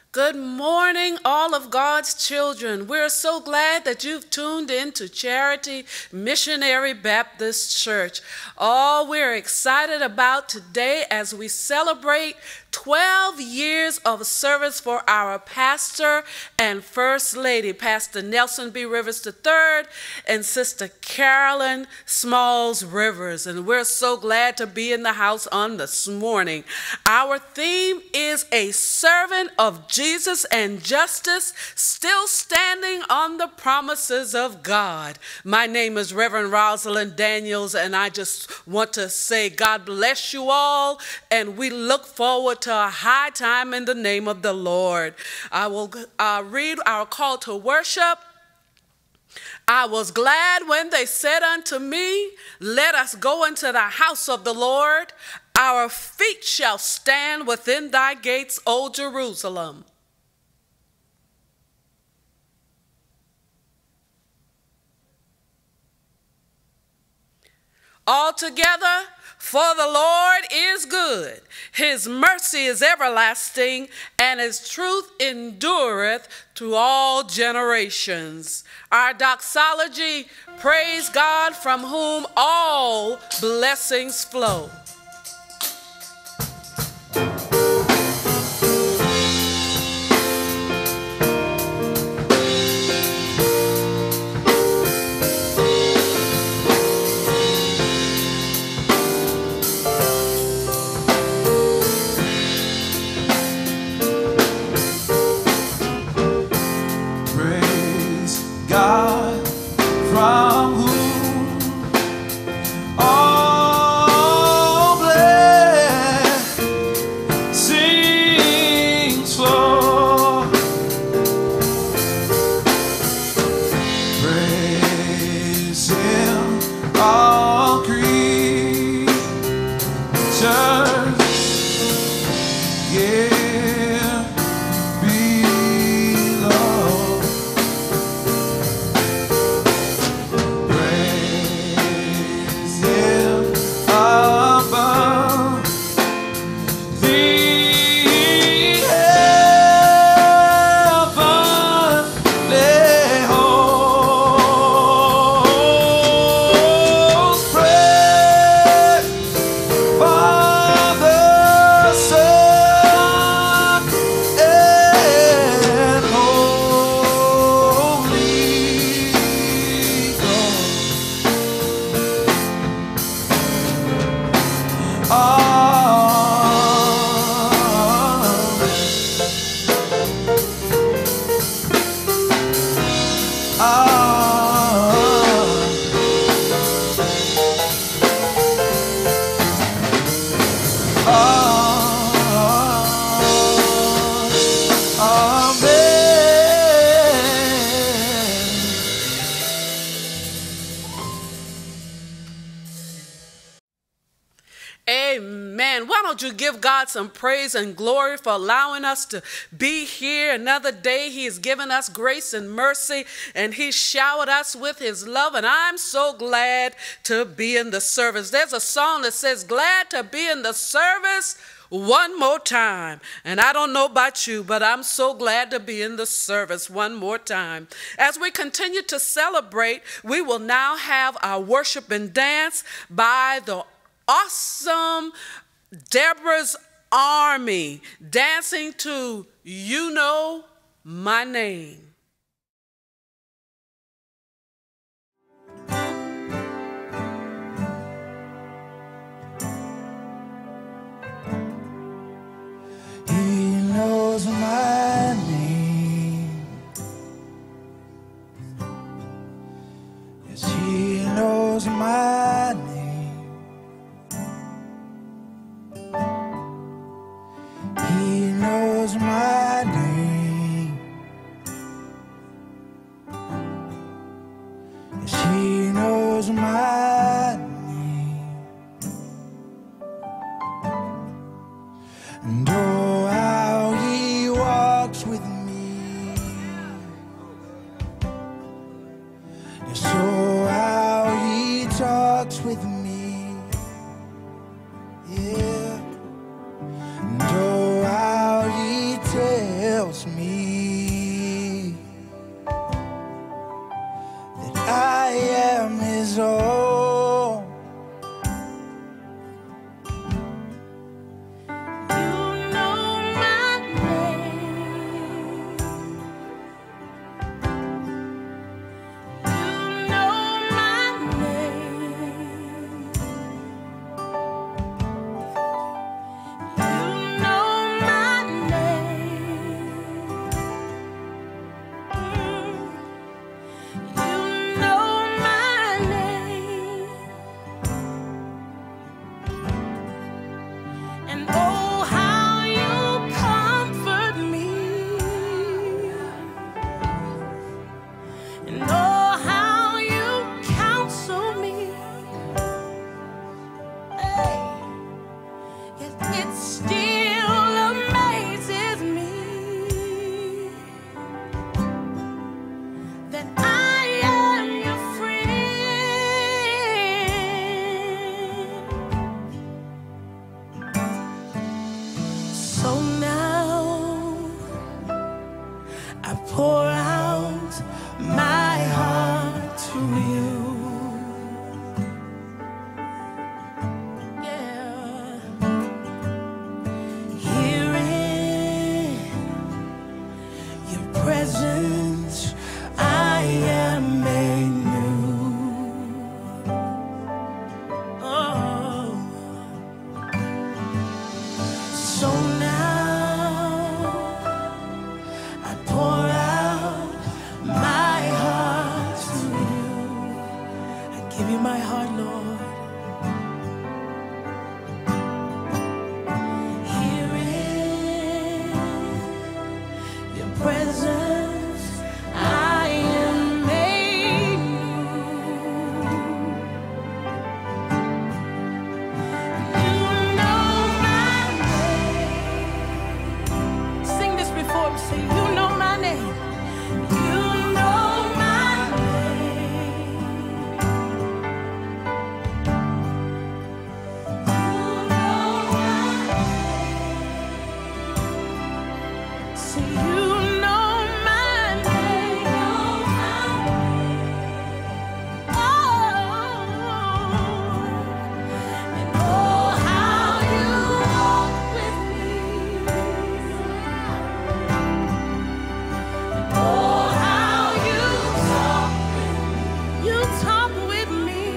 Good morning, all of God's children. We're so glad that you've tuned in to Charity Missionary Baptist Church. All we're excited about today as we celebrate 12 years of service for our pastor and first lady, Pastor Nelson B. Rivers III and Sister Carolyn Smalls Rivers. And we're so glad to be in the house on this morning. Our theme is a servant of Jesus and justice, still standing on the promises of God. My name is Reverend Rosalind Daniels, and I just want to say God bless you all, and we look forward to a high time in the name of the Lord. I will read our call to worship. I was glad when they said unto me, let us go into the house of the Lord. Our feet shall stand within thy gates, O Jerusalem. Altogether, for the Lord is good, his mercy is everlasting, and his truth endureth to all generations. Our doxology, praise God from whom all blessings flow. Amen. Why don't you give God some praise and glory for allowing us to be here another day. He has given us grace and mercy, and he showered us with his love, and I'm so glad to be in the service. There's a song that says, glad to be in the service one more time. And I don't know about you, but I'm so glad to be in the service one more time. As we continue to celebrate, we will now have our worship and dance by the awesome Deborah's Army, dancing to You Know My Name. He knows my name. Yes, he knows my name. He knows my name. Yes, he knows my name. And oh, how he walks with me. Yes, oh, how he talks with me. Yeah. And oh, how he tells tells me that I am his own. You know my name. You know my name. You know my name. You know my name. And oh, how you comfort me. And oh, how you counsel me. Hey. Yet it still amazes me that I am your friend. So now I pour out my heart to you. Yeah. Here in your presence, I am made new. Oh. So now I pour out my heart to you. I give you my heart, Lord. Here in your presence, I am made new. You know my name. Sing this before me. Say, you know my name. You know my name. You know my name. Say, you know my name. Oh, and oh, how you walk with me. Oh, how you talk with me.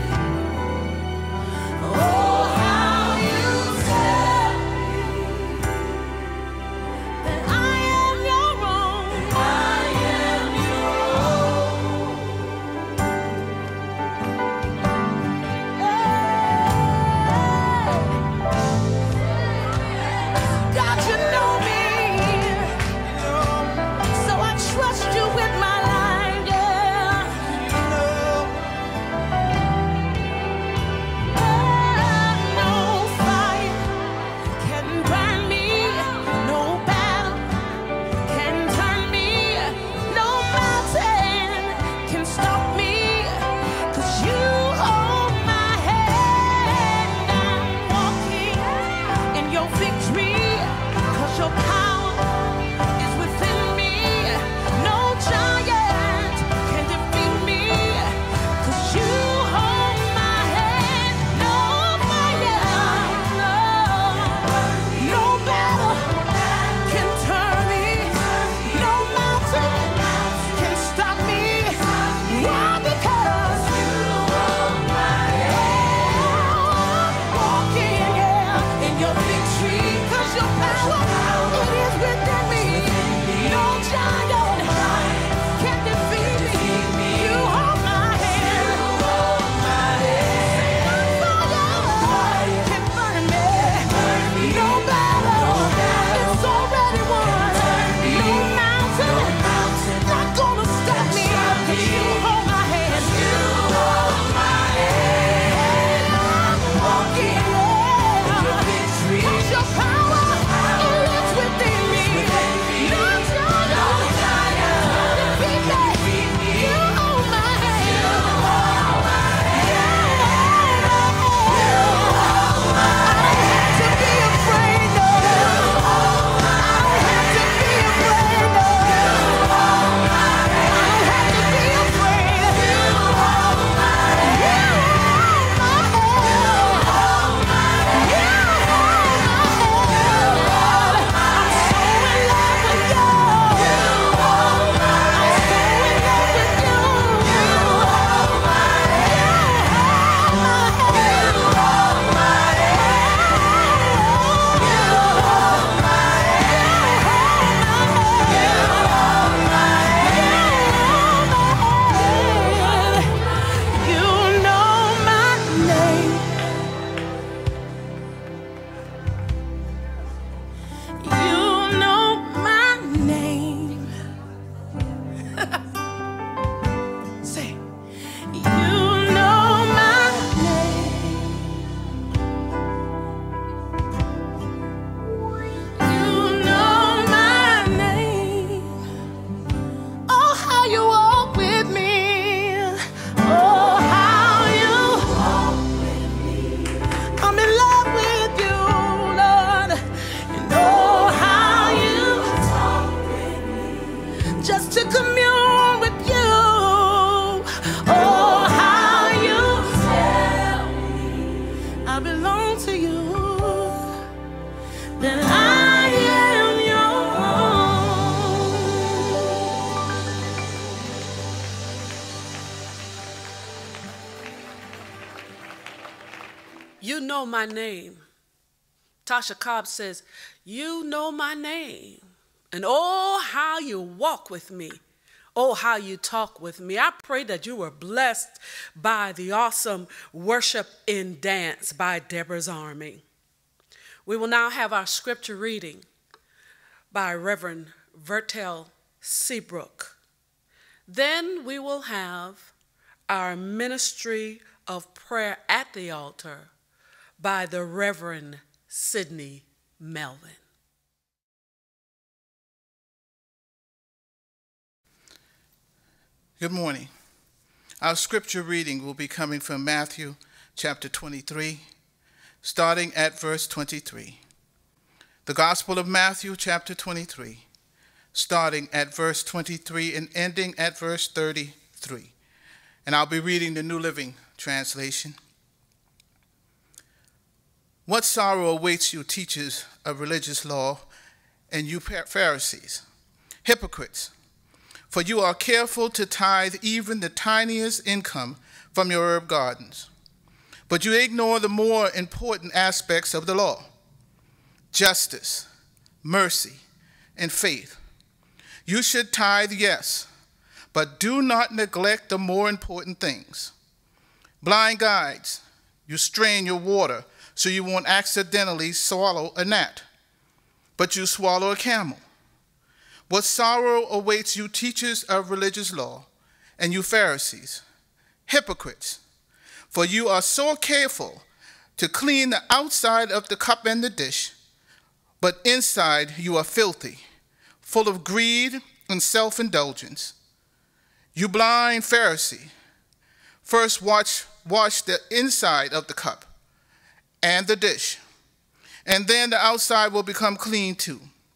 Oh, how you tell me that I am know my name. Tasha Cobb says, you know my name. And oh, how you walk with me. Oh, how you talk with me. I pray that you were blessed by the awesome worship in dance by Deborah's Army. We will now have our scripture reading by Reverend Vertel Seabrook. Then we will have our ministry of prayer at the altar by the Reverend Sidney Melvin. Good morning. Our scripture reading will be coming from Matthew chapter 23, starting at verse 23. The Gospel of Matthew chapter 23, starting at verse 23 and ending at verse 33. And I'll be reading the New Living Translation. What sorrow awaits you, teachers of religious law, and you Pharisees, hypocrites! For you are careful to tithe even the tiniest income from your herb gardens. But you ignore the more important aspects of the law: justice, mercy, and faith. You should tithe, yes, but do not neglect the more important things. Blind guides, you strain your water so you won't accidentally swallow a gnat, but you swallow a camel. What sorrow awaits you, teachers of religious law, and you Pharisees, hypocrites! For you are so careful to clean the outside of the cup and the dish, but inside you are filthy, full of greed and self-indulgence. You blind Pharisee, first wash the inside of the cup and the dish, and then the outside will become clean too.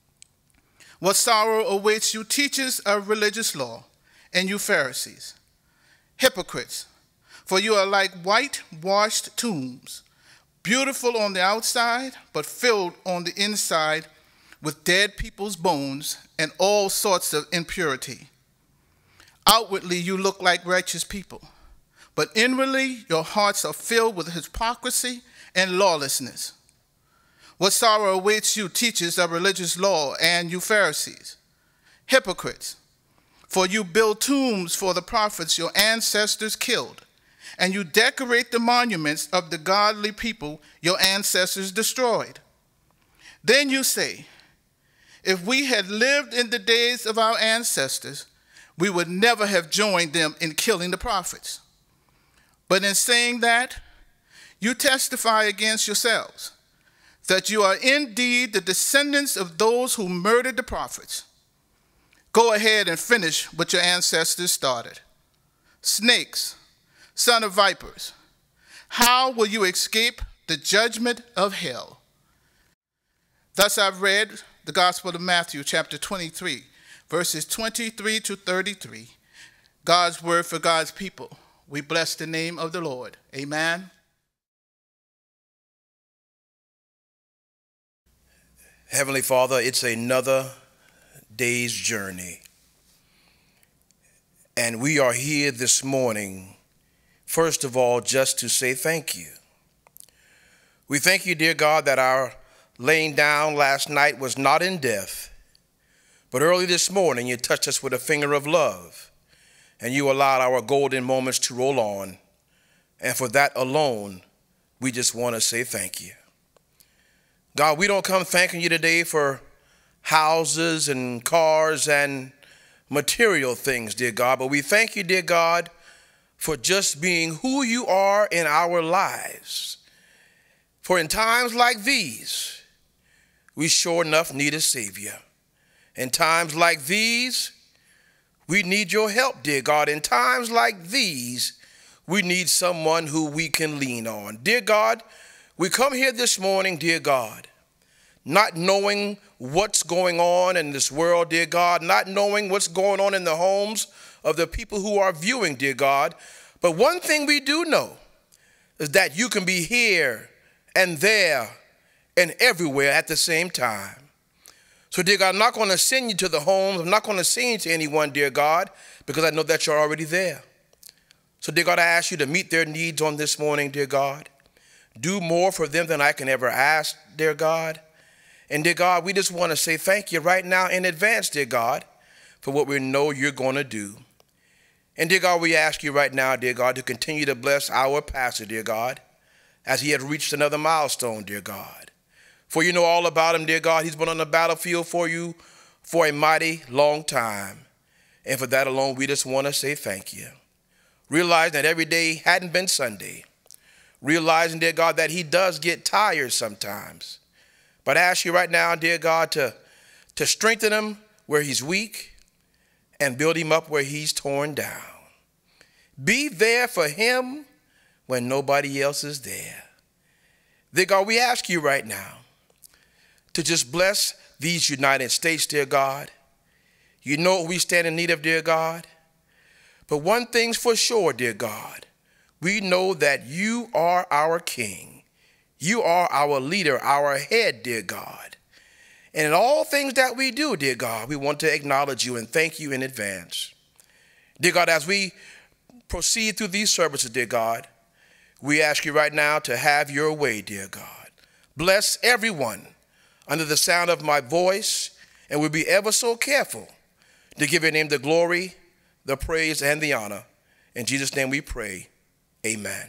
What sorrow awaits you, teachers of religious law, and you Pharisees, hypocrites! For you are like whitewashed tombs, beautiful on the outside, but filled on the inside with dead people's bones and all sorts of impurity. Outwardly you look like righteous people, but inwardly your hearts are filled with hypocrisy and lawlessness. What sorrow awaits you, teachers of religious law, and you Pharisees, hypocrites! For you build tombs for the prophets your ancestors killed, and you decorate the monuments of the godly people your ancestors destroyed. Then you say, if we had lived in the days of our ancestors, we would never have joined them in killing the prophets. But in saying that, you testify against yourselves that you are indeed the descendants of those who murdered the prophets. Go ahead and finish what your ancestors started. Snakes, son of vipers, how will you escape the judgment of hell? Thus I've read the Gospel of Matthew, chapter 23, verses 23 to 33. God's word for God's people. We bless the name of the Lord. Amen. Heavenly Father, it's another day's journey. And we are here this morning, first of all, just to say thank you. We thank you, dear God, that our laying down last night was not in death, but early this morning you touched us with a finger of love, and you allowed our golden moments to roll on. And for that alone, we just want to say thank you. God, we don't come thanking you today for houses and cars and material things, dear God, but we thank you, dear God, for just being who you are in our lives. For in times like these, we sure enough need a Savior. In times like these, we need your help, dear God. In times like these, we need someone who we can lean on. Dear God, we come here this morning, dear God, not knowing what's going on in this world, dear God, not knowing what's going on in the homes of the people who are viewing, dear God. But one thing we do know is that you can be here and there and everywhere at the same time. So, dear God, I'm not going to send you to the homes. I'm not going to send you to anyone, dear God, because I know that you're already there. So, dear God, I ask you to meet their needs on this morning, dear God. do more for them than I can ever ask, dear God. And dear God, we just want to say thank you right now in advance, dear God, for what we know you're going to do. And dear God, we ask you right now, dear God, to continue to bless our pastor, dear God, as he has reached another milestone, dear God. For you know all about him, dear God. He's been on the battlefield for you for a mighty long time. And for that alone, we just want to say thank you. Realizing that every day hadn't been Sunday. Realizing, dear God, that he does get tired sometimes. But I ask you right now, dear God, to strengthen him where he's weak and build him up where he's torn down. Be there for him when nobody else is there. Dear God, we ask you right now to just bless these United States, dear God. You know what we stand in need of, dear God. But one thing's for sure, dear God. We know that you are our King. You are our leader, our head, dear God. And in all things that we do, dear God, we want to acknowledge you and thank you in advance. Dear God, as we proceed through these services, dear God, we ask you right now to have your way, dear God. Bless everyone under the sound of my voice, and we'll be ever so careful to give your name the glory, the praise, and the honor. In Jesus' name we pray, amen.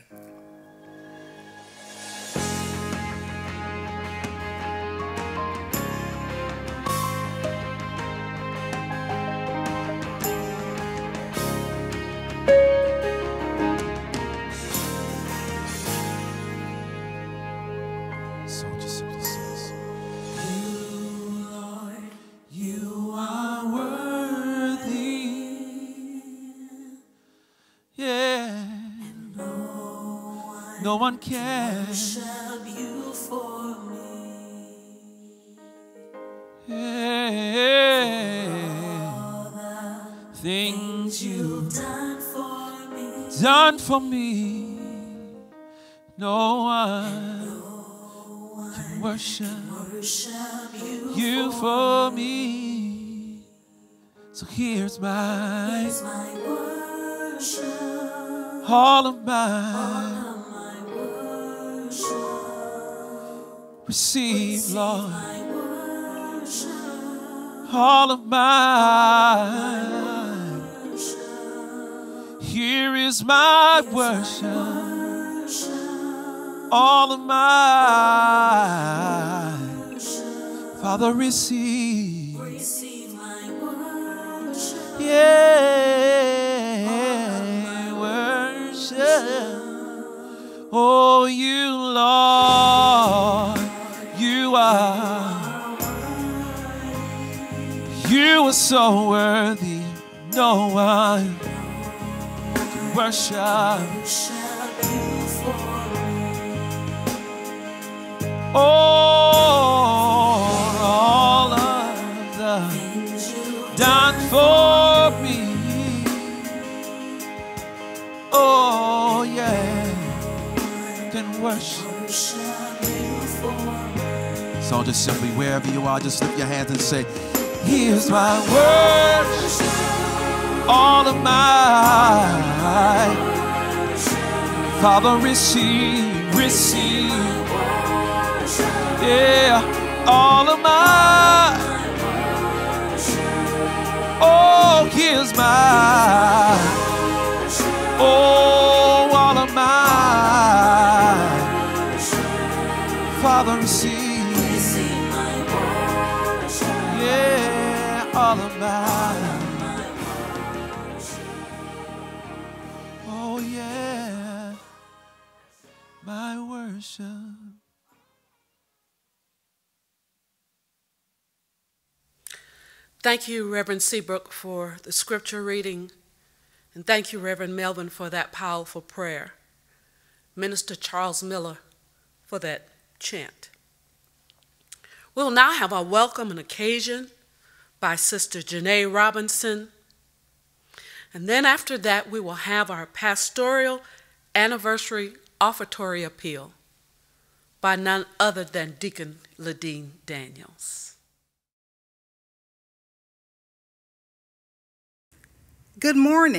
No one can Worship you for me. Things you've Done for me. No one can worship you for me. So here's my worship. all of mine. Receive, Lord, all of mine. Here is my worship, all of mine. Father, receive my worship. Yeah, worship. Oh, you, Lord. You are so worthy. No one can worship you for me. Oh, all of the done for me. Oh, yeah, can worship. So just simply, wherever you are, just lift your hands and say, here's my worship, all of mine. Father, receive, yeah, all of mine. Oh, here's my, oh, all of mine. Father, receive. Yeah, all of mine. Oh, yeah, my worship. Thank you, Reverend Seabrook, for the scripture reading. And thank you, Reverend Melvin, for that powerful prayer. Minister Charles Miller for that chant. We'll now have our welcome and occasion by Sister Janae Robinson. And then after that, we will have our pastoral anniversary offertory appeal by none other than Deacon Ladine Daniels. Good morning.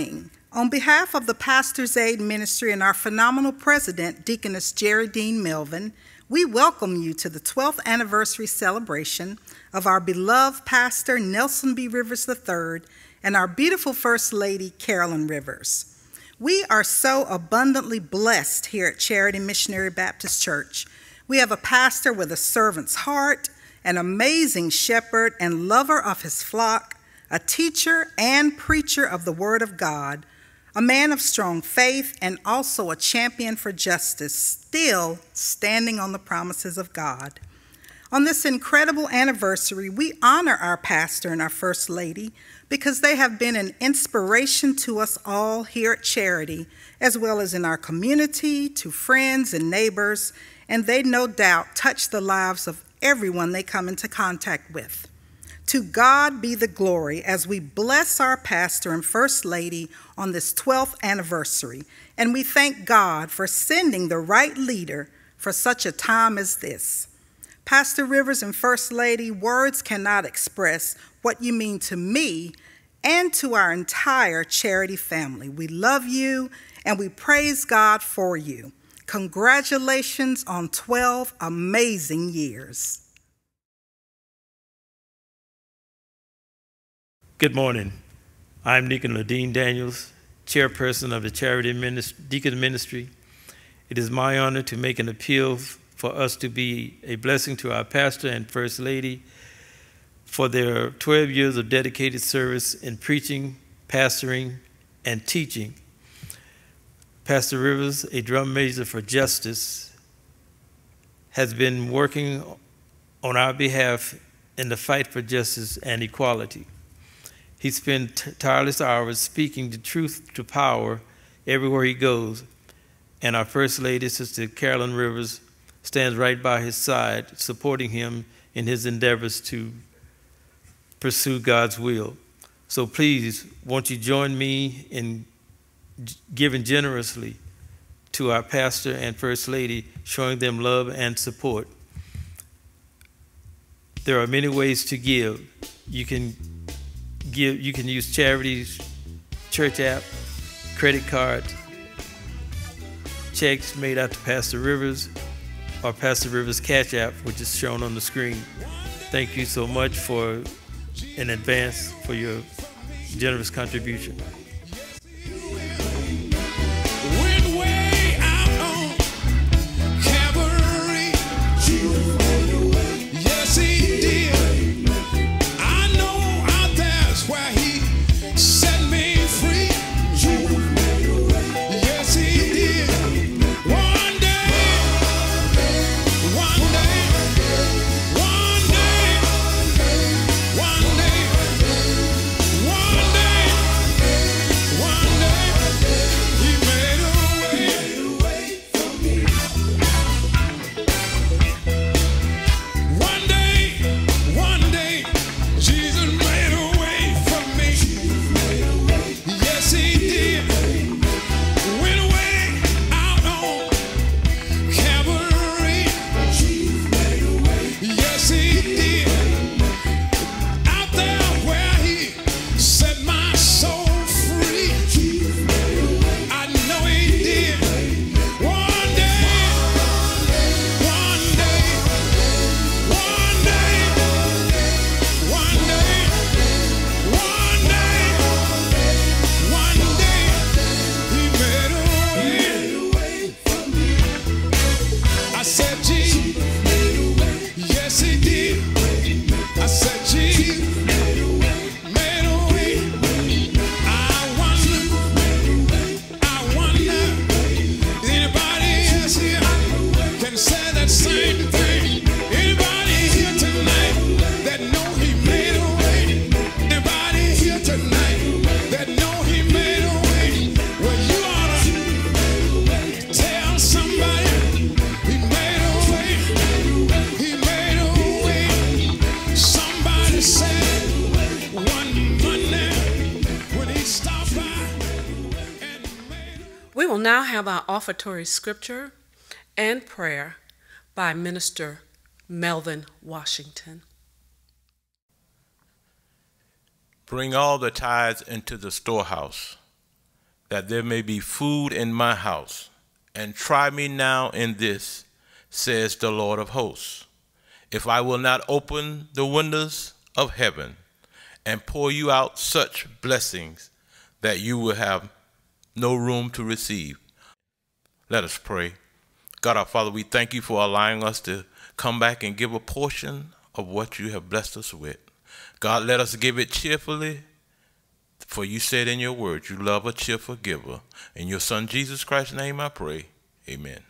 On behalf of the Pastor's Aid Ministry and our phenomenal president, Deaconess Jerry Dean Melvin, we welcome you to the 12th anniversary celebration of our beloved pastor, Nelson B. Rivers III, and our beautiful First Lady, Carolyn Rivers. We are so abundantly blessed here at Charity Missionary Baptist Church. We have a pastor with a servant's heart, an amazing shepherd and lover of his flock, a teacher and preacher of the Word of God, a man of strong faith, and also a champion for justice, still standing on the promises of God. On this incredible anniversary, we honor our pastor and our First Lady because they have been an inspiration to us all here at Charity, as well as in our community, to friends and neighbors, and they no doubt touch the lives of everyone they come into contact with. To God be the glory as we bless our pastor and First Lady on this 12th anniversary, and we thank God for sending the right leader for such a time as this. Pastor Rivers and First Lady, words cannot express what you mean to me and to our entire Charity family. We love you and we praise God for you. Congratulations on 12 amazing years. Good morning. I'm Deacon Ladine Daniels, chairperson of the Charity Deacon Ministry. It is my honor to make an appeal for us to be a blessing to our pastor and First Lady for their 12 years of dedicated service in preaching, pastoring, and teaching. Pastor Rivers, a drum major for justice, has been working on our behalf in the fight for justice and equality. He spent tireless hours speaking the truth to power everywhere he goes, and our First Lady, Sister Carolyn Rivers, stands right by his side, supporting him in his endeavors to pursue God's will. So please, won't you join me in giving generously to our pastor and First Lady, showing them love and support. There are many ways to give. You can use Charity's church app, credit cards, checks made out to Pastor Rivers, or Pastor Rivers' Cash App, which is shown on the screen. Thank you so much in advance for your generous contribution. We will now have our offertory scripture and prayer by Minister Melvin Washington. Bring all the tithes into the storehouse, that there may be food in my house, and try me now in this, says the Lord of hosts, if I will not open the windows of heaven and pour you out such blessings that you will have no room to receive. Let us pray. God our Father, we thank you for allowing us to come back and give a portion of what you have blessed us with. God, let us give it cheerfully, for you said in your word, you love a cheerful giver. In your Son, Jesus Christ's name, I pray. Amen.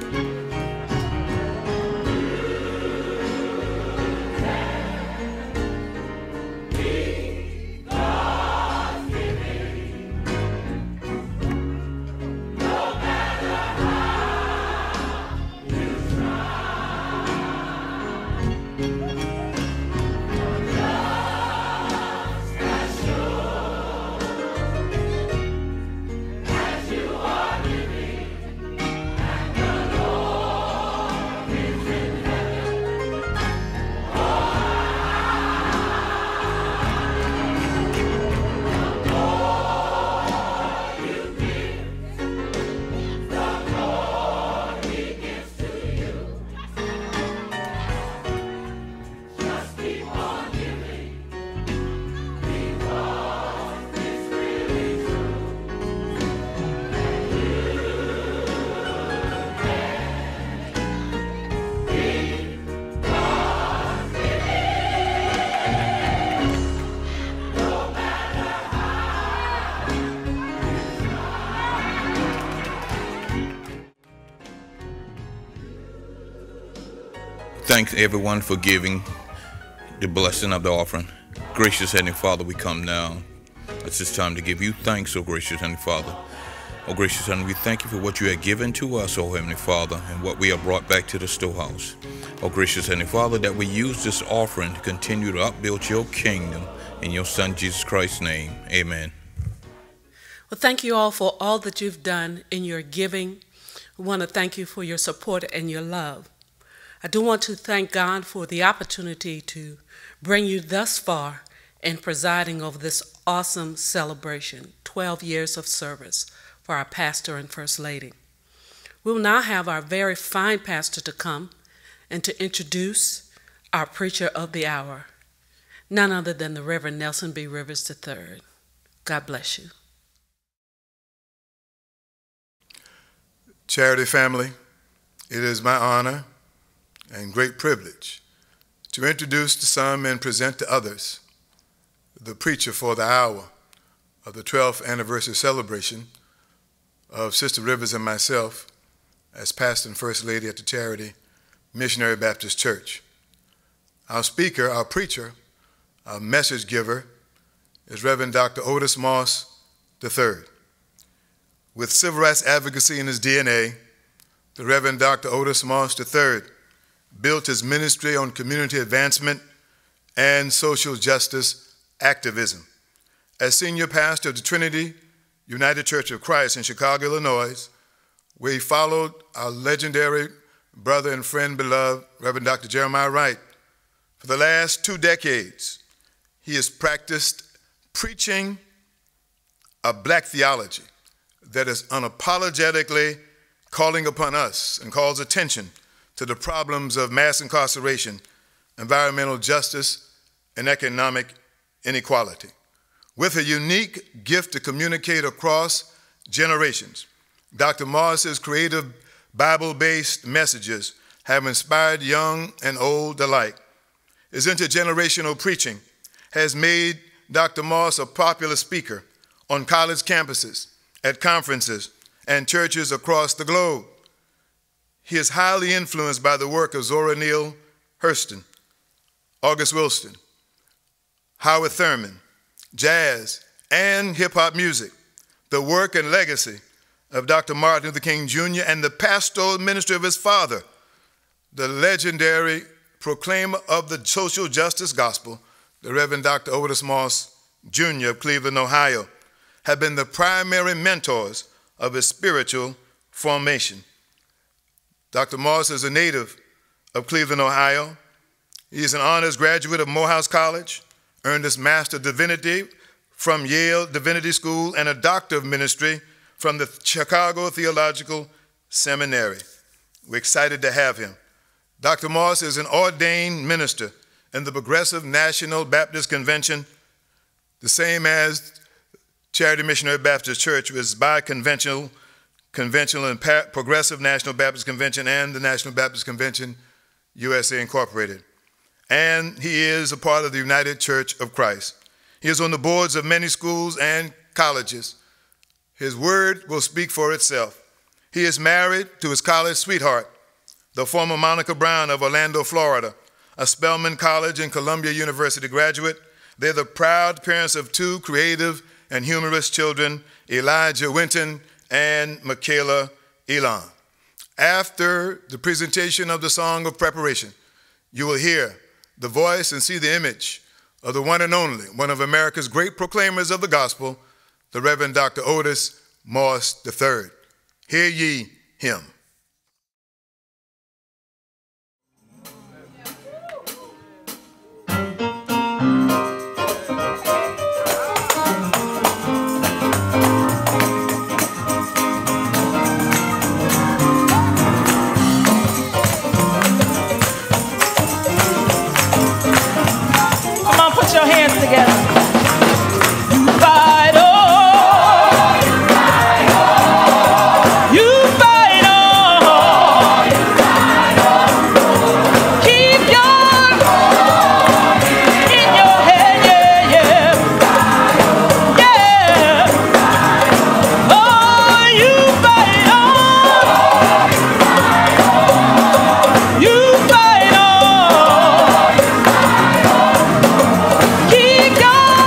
Thanks everyone for giving the blessing of the offering. Gracious Heavenly Father, we come now. It's this time to give you thanks, O gracious Heavenly Father. O gracious Heavenly, we thank you for what you have given to us, O Heavenly Father, and what we have brought back to the storehouse. O gracious Heavenly Father, that we use this offering to continue to upbuild your kingdom. In your Son, Jesus Christ's name, amen. Well, thank you all for all that you've done in your giving. We want to thank you for your support and your love. I do want to thank God for the opportunity to bring you thus far in presiding over this awesome celebration, 12 years of service for our pastor and first lady. We will now have our very fine pastor to come and to introduce our preacher of the hour, none other than the Reverend Nelson B. Rivers III. God bless you. Charity family, it is my honor and great privilege to introduce to some and present to others the preacher for the hour of the 12th anniversary celebration of Sister Rivers and myself as pastor and first lady at the Charity Missionary Baptist Church. Our speaker, our preacher, our message giver is Reverend Dr. Otis Moss III. With civil rights advocacy in his DNA, the Reverend Dr. Otis Moss III built his ministry on community advancement and social justice activism. As senior pastor of the Trinity United Church of Christ in Chicago, Illinois, where he followed our legendary brother and friend beloved, Reverend Dr. Jeremiah Wright. For the last 2 decades, he has practiced preaching a black theology that is unapologetically calling upon us and calls attention to the problems of mass incarceration, environmental justice, and economic inequality. With a unique gift to communicate across generations, Dr. Moss's creative Bible-based messages have inspired young and old alike. His intergenerational preaching has made Dr. Moss a popular speaker on college campuses, at conferences, and churches across the globe. He is highly influenced by the work of Zora Neale Hurston, August Wilson, Howard Thurman, jazz, and hip-hop music, the work and legacy of Dr. Martin Luther King Jr. and the pastoral ministry of his father, the legendary proclaimer of the social justice gospel, the Reverend Dr. Otis Moss Jr. of Cleveland, Ohio, have been the primary mentors of his spiritual formation. Dr. Moss is a native of Cleveland, Ohio. He is an honors graduate of Morehouse College, earned his Master of Divinity from Yale Divinity School and a Doctor of Ministry from the Chicago Theological Seminary. We're excited to have him. Dr. Moss is an ordained minister in the Progressive National Baptist Convention, the same as Charity Missionary Baptist Church, which is biconventional, conventional and Progressive National Baptist Convention and the National Baptist Convention, USA Incorporated. And he is a part of the United Church of Christ. He is on the boards of many schools and colleges. His word will speak for itself. He is married to his college sweetheart, the former Monica Brown of Orlando, Florida, a Spelman College and Columbia University graduate. They're the proud parents of two creative and humorous children, Elijah Winton and Michaela Elon. After the presentation of the Song of Preparation, you will hear the voice and see the image of the one and only, one of America's great proclaimers of the gospel, the Reverend Dr. Otis Moss III. Hear ye him. Put your hands together. You fight on. You fight on. Keep your in your head, yeah, yeah. Yeah. Oh, you fight on. You fight on. Keep going.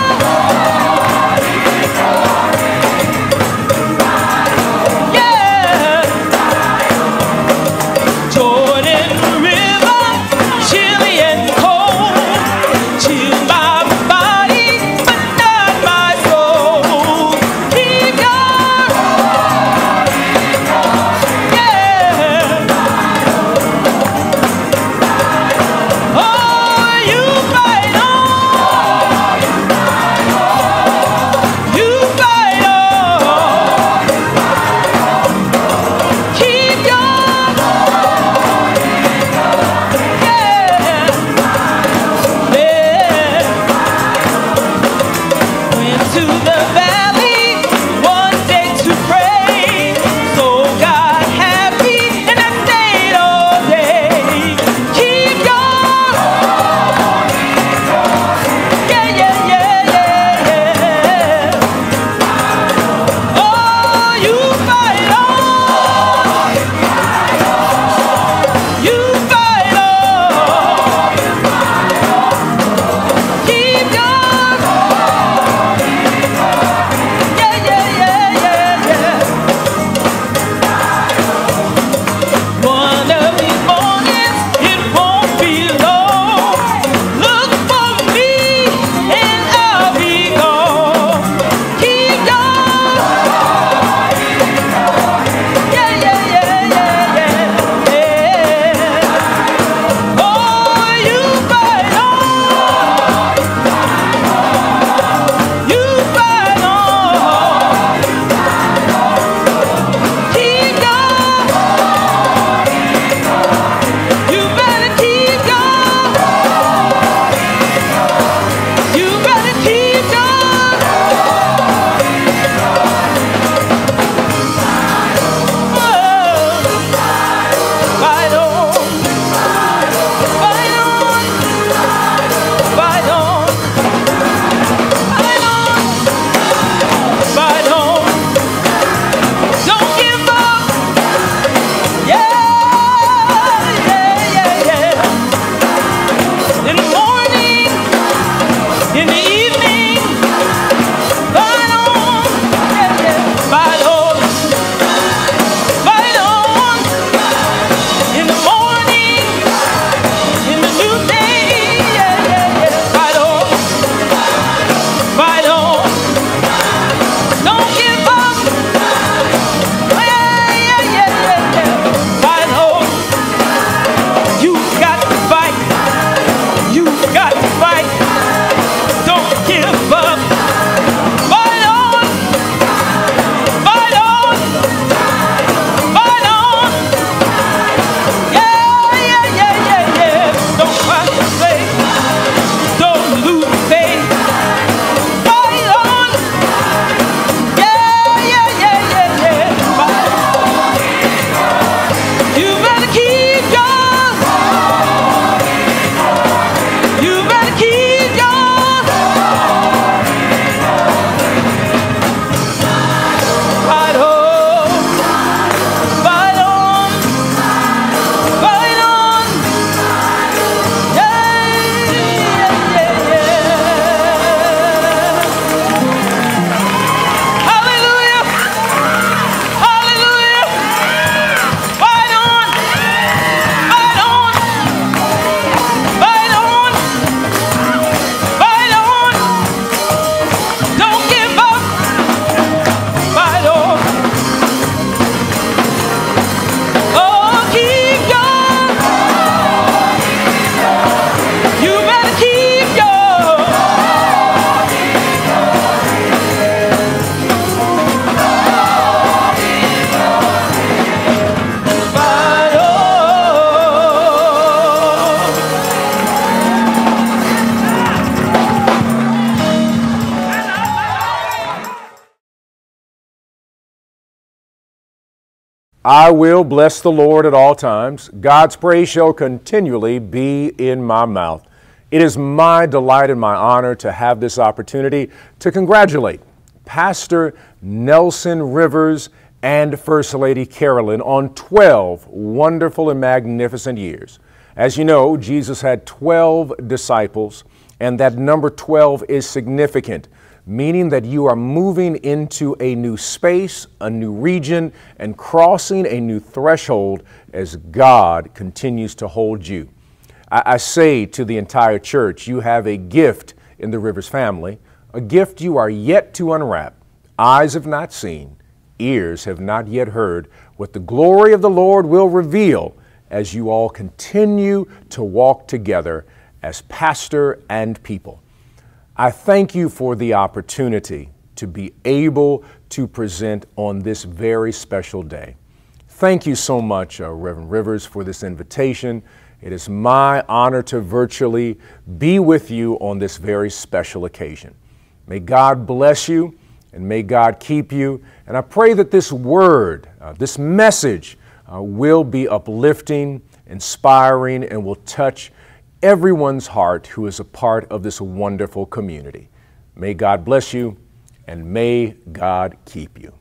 I will bless the Lord at all times. God's praise shall continually be in my mouth. It is my delight and my honor to have this opportunity to congratulate Pastor Nelson Rivers and First Lady Carolyn on 12 wonderful and magnificent years. As you know, Jesus had 12 disciples, and that number 12 is significant, meaning that you are moving into a new space, a new region, and crossing a new threshold as God continues to hold you. I say to the entire church, you have a gift in the Rivers family, a gift you are yet to unwrap. Eyes have not seen, ears have not yet heard what the glory of the Lord will reveal as you all continue to walk together as pastor and people. I thank you for the opportunity to be able to present on this very special day. Thank you so much, Reverend Rivers, for this invitation. It is my honor to virtually be with you on this very special occasion. May God bless you and may God keep you. And I pray that this word, this message will be uplifting, inspiring, and will touch everyone's heart who is a part of this wonderful community. May God bless you and may God keep you.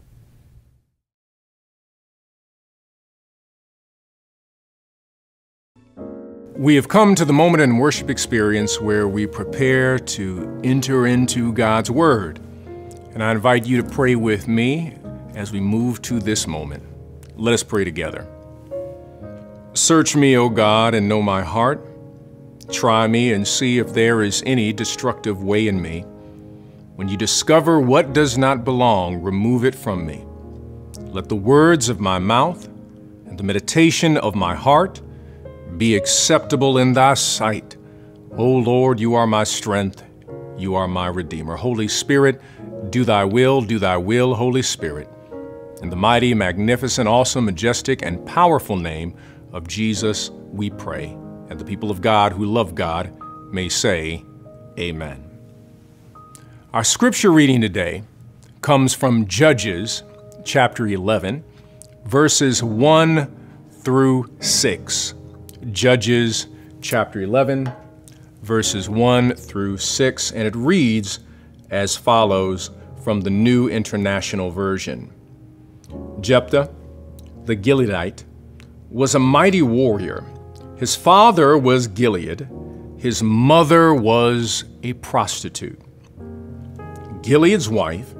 We have come to the moment in worship experience where we prepare to enter into God's Word. And I invite you to pray with me as we move to this moment. Let us pray together. Search me, O God, and know my heart. Try me and see if there is any destructive way in me. When you discover what does not belong, remove it from me. Let the words of my mouth and the meditation of my heart be acceptable in thy sight. O Lord, you are my strength. You are my Redeemer. Holy Spirit, do thy will, Holy Spirit. In the mighty, magnificent, awesome, majestic, and powerful name of Jesus, we pray. And the people of God who love God may say, Amen. Our scripture reading today comes from Judges chapter 11, verses 1 through 6. Judges chapter 11, verses 1 through 6, and it reads as follows from the New International Version. Jephthah, the Gileadite, was a mighty warrior. His father was Gilead. His mother was a prostitute. Gilead's wife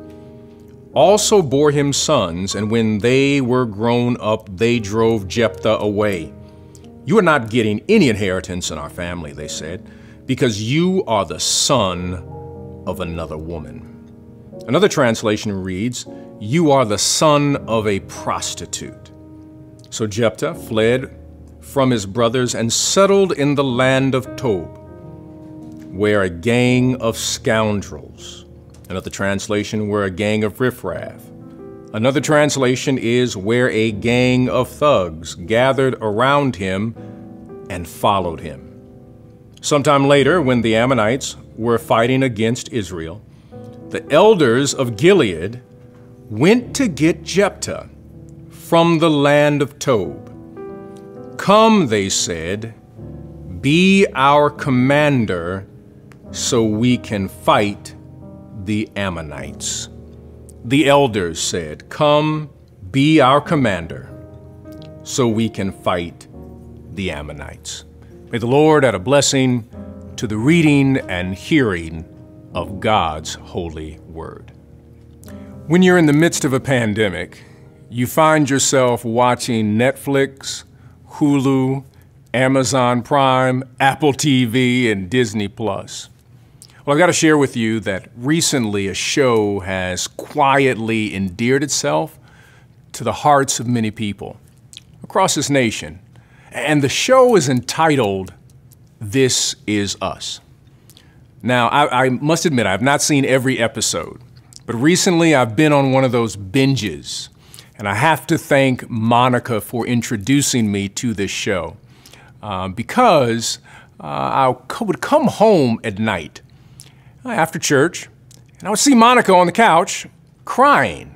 also bore him sons, and when they were grown up, they drove Jephthah away. You are not getting any inheritance in our family, they said, because you are the son of another woman. Another translation reads, you are the son of a prostitute. So Jephthah fled from his brothers and settled in the land of Tob, where a gang of scoundrels. Another translation, where a gang of riffraff. Another translation is where a gang of thugs gathered around him and followed him. Sometime later, when the Ammonites were fighting against Israel, the elders of Gilead went to get Jephthah from the land of Tob. Come, they said, be our commander so we can fight the Ammonites. The elders said, come, be our commander so we can fight the Ammonites. May the Lord add a blessing to the reading and hearing of God's holy word. When you're in the midst of a pandemic, you find yourself watching Netflix, Hulu, Amazon Prime, Apple TV, and Disney Plus. Well, I've got to share with you that recently a show has quietly endeared itself to the hearts of many people across this nation. And the show is entitled, This Is Us. Now, I must admit, I've not seen every episode, but recently I've been on one of those binges, and I have to thank Monica for introducing me to this show because I would come home at night after church, and I would see Monica on the couch crying.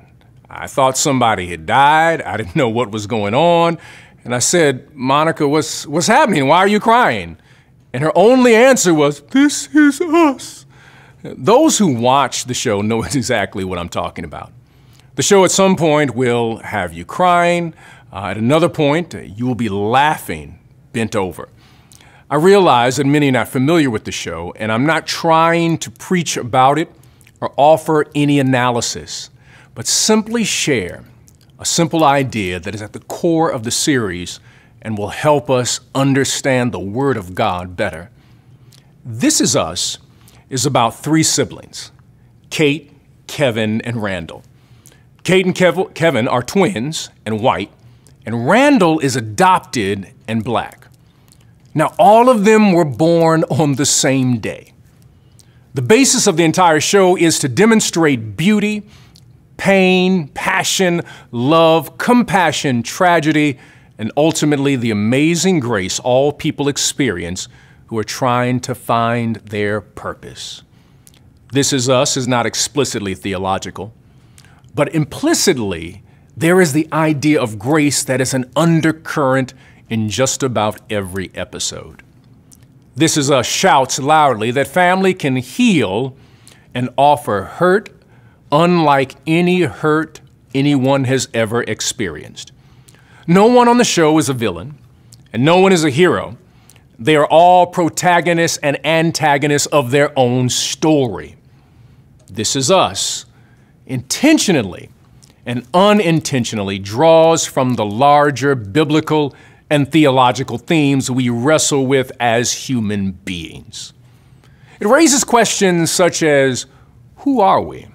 I thought somebody had died. I didn't know what was going on. And I said, Monica, what's happening? Why are you crying? And her only answer was, this is us. Those who watch the show know exactly what I'm talking about. The show at some point will have you crying. At another point, you will be laughing, bent over. I realize that many are not familiar with the show, and I'm not trying to preach about it or offer any analysis, but simply share a simple idea that is at the core of the series and will help us understand the Word of God better. This Is Us is about three siblings, Kate, Kevin, and Randall. Kate and Kevin are twins and white, and Randall is adopted and black. Now, all of them were born on the same day. The basis of the entire show is to demonstrate beauty, pain, passion, love, compassion, tragedy, and ultimately the amazing grace all people experience who are trying to find their purpose. This Is Us is not explicitly theological, but implicitly there is the idea of grace that is an undercurrent in just about every episode. This Is Us shouts loudly that family can heal and offer hurt unlike any hurt anyone has ever experienced. No one on the show is a villain, and no one is a hero. They are all protagonists and antagonists of their own story. This Is Us intentionally and unintentionally draws from the larger biblical and theological themes we wrestle with as human beings. It raises questions such as, who are we?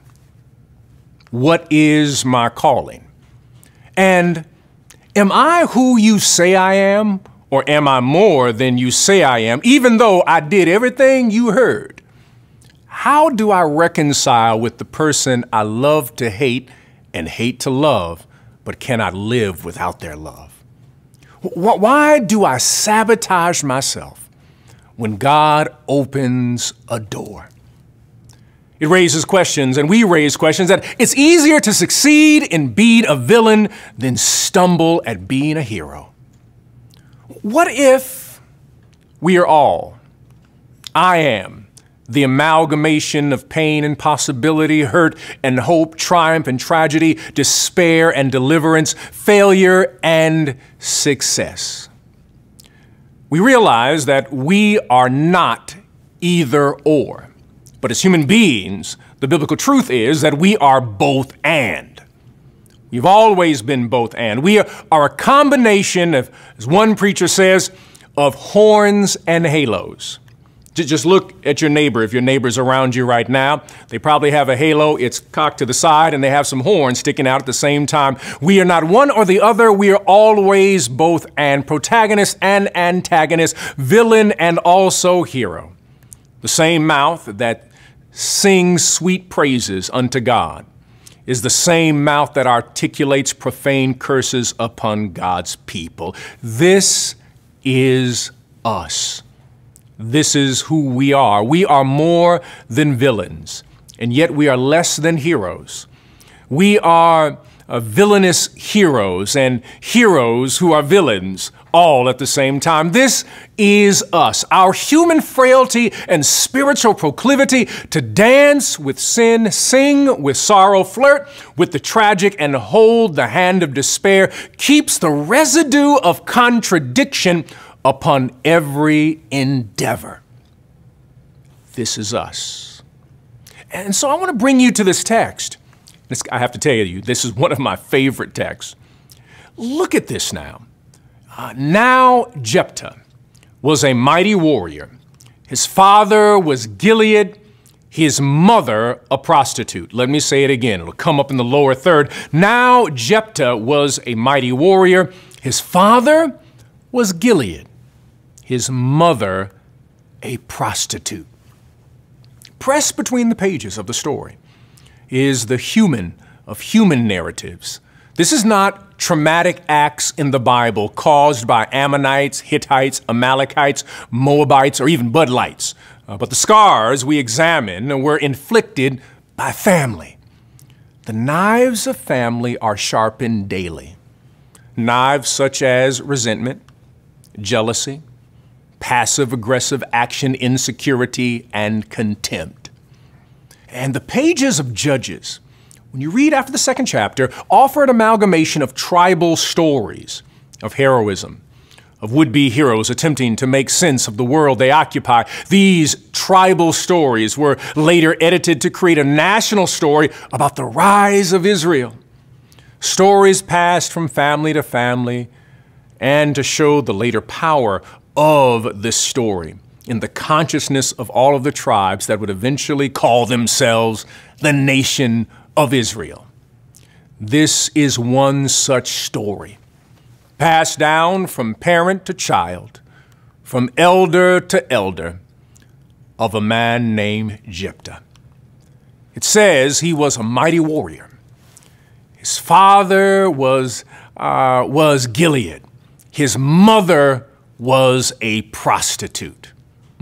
What is my calling? And am I who you say I am, or am I more than you say I am, even though I did everything you heard? How do I reconcile with the person I love to hate and hate to love, but cannot live without their love? Why do I sabotage myself when God opens a door? It raises questions, and we raise questions that it's easier to succeed in being a villain than stumble at being a hero. What if we are all, I am, the amalgamation of pain and possibility, hurt and hope, triumph and tragedy, despair and deliverance, failure and success? We realize that we are not either or. But as human beings, the biblical truth is that we are both and. We've always been both and. We are a combination of, as one preacher says, of horns and halos. Just look at your neighbor. If your neighbor's around you right now, they probably have a halo. It's cocked to the side, and they have some horns sticking out at the same time. We are not one or the other. We are always both and, protagonist and antagonist, villain and also hero. The same mouth that sings sweet praises unto God is the same mouth that articulates profane curses upon God's people. This is us. This is who we are. We are more than villains, and yet we are less than heroes. We are villainous heroes and heroes who are villains all at the same time. This is us, our human frailty and spiritual proclivity to dance with sin, sing with sorrow, flirt with the tragic, and hold the hand of despair keeps the residue of contradiction upon every endeavor. This is us. And so I want to bring you to this text. I have to tell you, this is one of my favorite texts. Look at this now. Now Jephthah was a mighty warrior. His father was Gilead, his mother a prostitute. Let me say it again. It'll come up in the lower third. Now Jephthah was a mighty warrior. His father was Gilead, his mother a prostitute. Pressed between the pages of the story is the human of human narratives. This is not traumatic acts in the Bible caused by Ammonites, Hittites, Amalekites, Moabites, or even Budlites. But the scars we examine were inflicted by family. The knives of family are sharpened daily. Knives such as resentment, jealousy, passive-aggressive action, insecurity, and contempt. And the pages of Judges, when you read after the second chapter, offer an amalgamation of tribal stories of heroism, of would-be heroes attempting to make sense of the world they occupy. These tribal stories were later edited to create a national story about the rise of Israel. Stories passed from family to family, and to show the later power of this story in the consciousness of all of the tribes that would eventually call themselves the nation of Israel. This is one such story, passed down from parent to child, from elder to elder, of a man named Jephthah. It says he was a mighty warrior. His father was Gilead. His mother was a prostitute.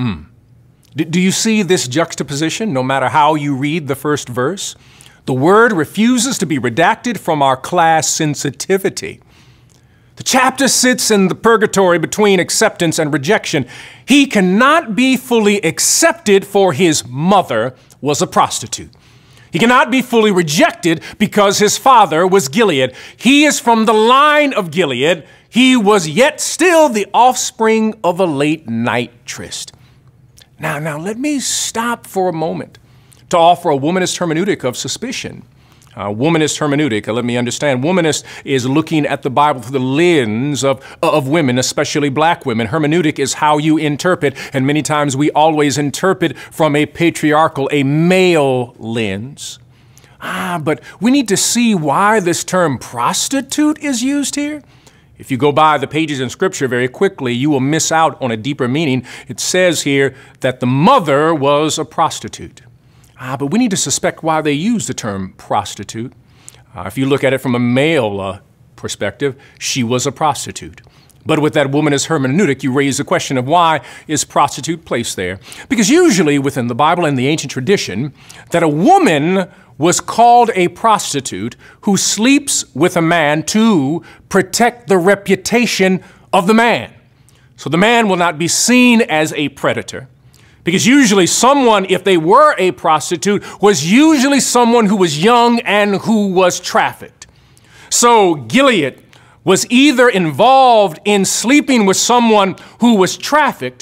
Do you see this juxtaposition no matter how you read the first verse? The word refuses to be redacted from our class sensitivity. The chapter sits in the purgatory between acceptance and rejection. He cannot be fully accepted for his mother was a prostitute. He cannot be fully rejected because his father was Gilead. He is from the line of Gilead. He was yet still the offspring of a late night tryst. Now let me stop for a moment to offer a womanist hermeneutic of suspicion. Womanist hermeneutic, let me understand. Womanist is looking at the Bible through the lens of women, especially black women. Hermeneutic is how you interpret, and many times we always interpret from a patriarchal, a male lens. But we need to see why this term prostitute is used here. If you go by the pages in Scripture very quickly, you will miss out on a deeper meaning. It says here that the mother was a prostitute. But we need to suspect why they use the term prostitute. If you look at it from a male perspective, she was a prostitute. But with that womanist hermeneutic, you raise the question of why is prostitute placed there? Because usually within the Bible and the ancient tradition, that a woman was called a prostitute who sleeps with a man to protect the reputation of the man. So the man will not be seen as a predator. Because usually someone, if they were a prostitute, was usually someone who was young and who was trafficked. So Gilead was either involved in sleeping with someone who was trafficked,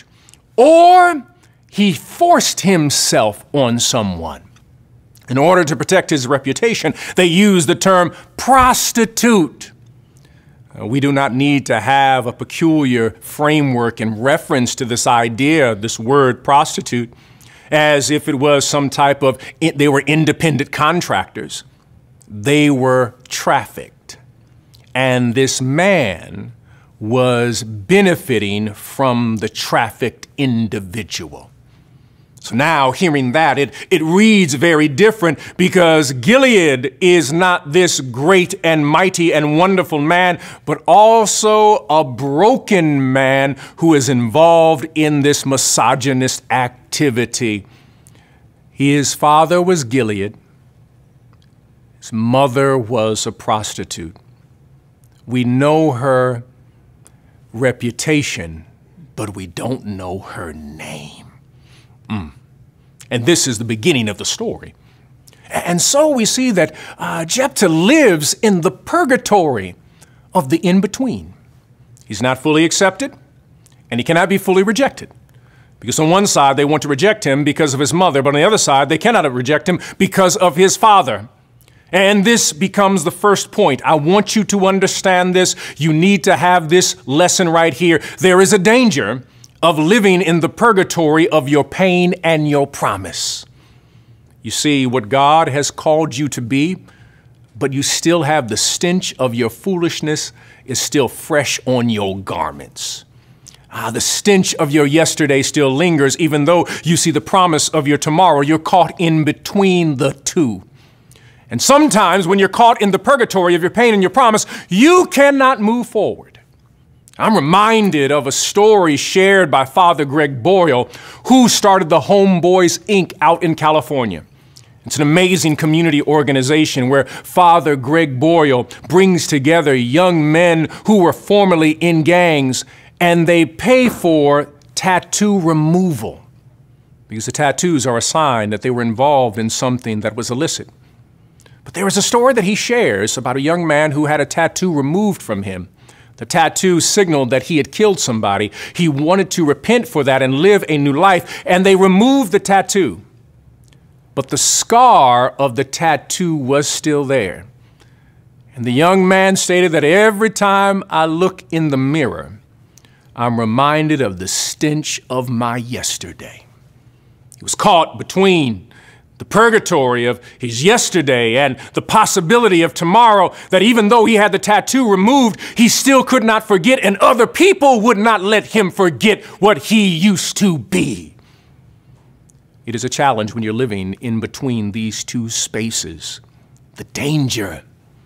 or he forced himself on someone. In order to protect his reputation, they used the term prostitute. We do not need to have a peculiar framework in reference to this idea, this word prostitute, as if it was some type of, they were independent contractors. They were trafficked. And this man was benefiting from the trafficked individual. So now, hearing that, it reads very different, because Gilead is not this great and mighty and wonderful man, but also a broken man who is involved in this misogynist activity. His father was Gilead. His mother was a prostitute. We know her reputation, but we don't know her name. And this is the beginning of the story. And so we see that Jephthah lives in the purgatory of the in-between. He's not fully accepted, and he cannot be fully rejected. Because on one side, they want to reject him because of his mother, but on the other side, they cannot reject him because of his father. And this becomes the first point. I want you to understand this. You need to have this lesson right here. There is a danger of living in the purgatory of your pain and your promise. You see, what God has called you to be, but you still have the stench of your foolishness is still fresh on your garments. The stench of your yesterday still lingers, even though you see the promise of your tomorrow. You're caught in between the two. And sometimes when you're caught in the purgatory of your pain and your promise, you cannot move forward. I'm reminded of a story shared by Father Greg Boyle, who started the Homeboys Inc. out in California. It's an amazing community organization where Father Greg Boyle brings together young men who were formerly in gangs, and they pay for tattoo removal because the tattoos are a sign that they were involved in something that was illicit. But there is a story that he shares about a young man who had a tattoo removed from him. The tattoo signaled that he had killed somebody. He wanted to repent for that and live a new life, and they removed the tattoo. But the scar of the tattoo was still there. And the young man stated that every time I look in the mirror, I'm reminded of the stench of my yesterday. He was caught between the purgatory of his yesterday and the possibility of tomorrow, that even though he had the tattoo removed, he still could not forget, and other people would not let him forget what he used to be. It is a challenge when you're living in between these two spaces. The danger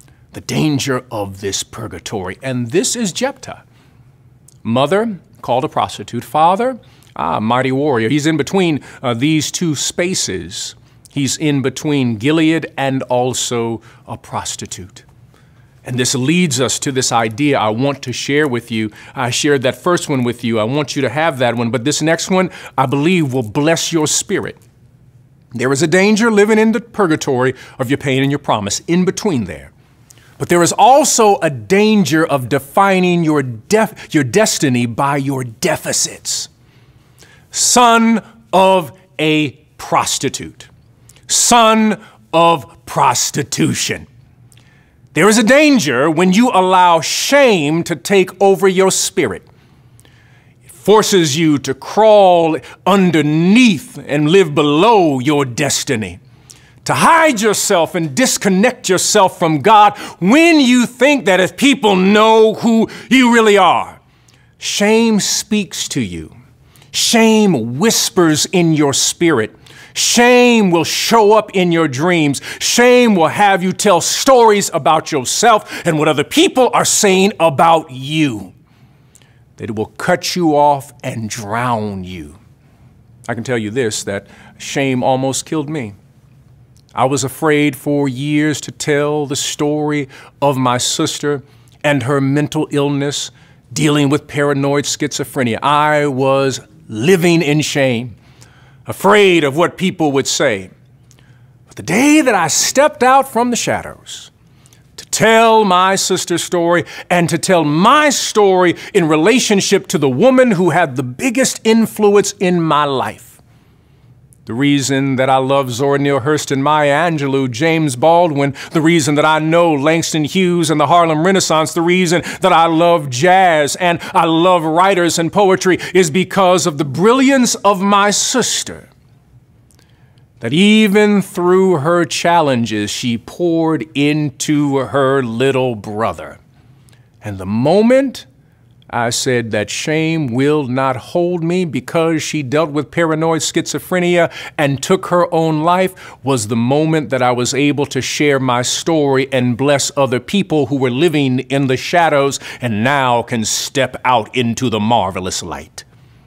of this purgatory. And this is Jephthah. Mother called a prostitute. Father, mighty warrior. He's in between these two spaces. He's in between Gilead and also a prostitute. And this leads us to this idea I want to share with you. I shared that first one with you. I want you to have that one. But this next one, I believe, will bless your spirit. There is a danger living in the purgatory of your pain and your promise, in between there. But there is also a danger of defining your destiny by your deficits. Son of a prostitute. Son of prostitution. There is a danger when you allow shame to take over your spirit. It forces you to crawl underneath and live below your destiny, to hide yourself and disconnect yourself from God when you think that if people know who you really are. Shame speaks to you. Shame whispers in your spirit. Shame will show up in your dreams. Shame will have you tell stories about yourself and what other people are saying about you. That it will cut you off and drown you. I can tell you this, that shame almost killed me. I was afraid for years to tell the story of my sister and her mental illness, dealing with paranoid schizophrenia. I was living in shame, afraid of what people would say. But the day that I stepped out from the shadows to tell my sister's story and to tell my story in relationship to the woman who had the biggest influence in my life, the reason that I love Zora Neale Hurston, Maya Angelou, James Baldwin, the reason that I know Langston Hughes and the Harlem Renaissance, the reason that I love jazz and I love writers and poetry is because of the brilliance of my sister. That even through her challenges, she poured into her little brother. And the moment I said that shame will not hold me because she dealt with paranoid schizophrenia and took her own life was the moment that I was able to share my story and bless other people who were living in the shadows and now can step out into the marvelous light.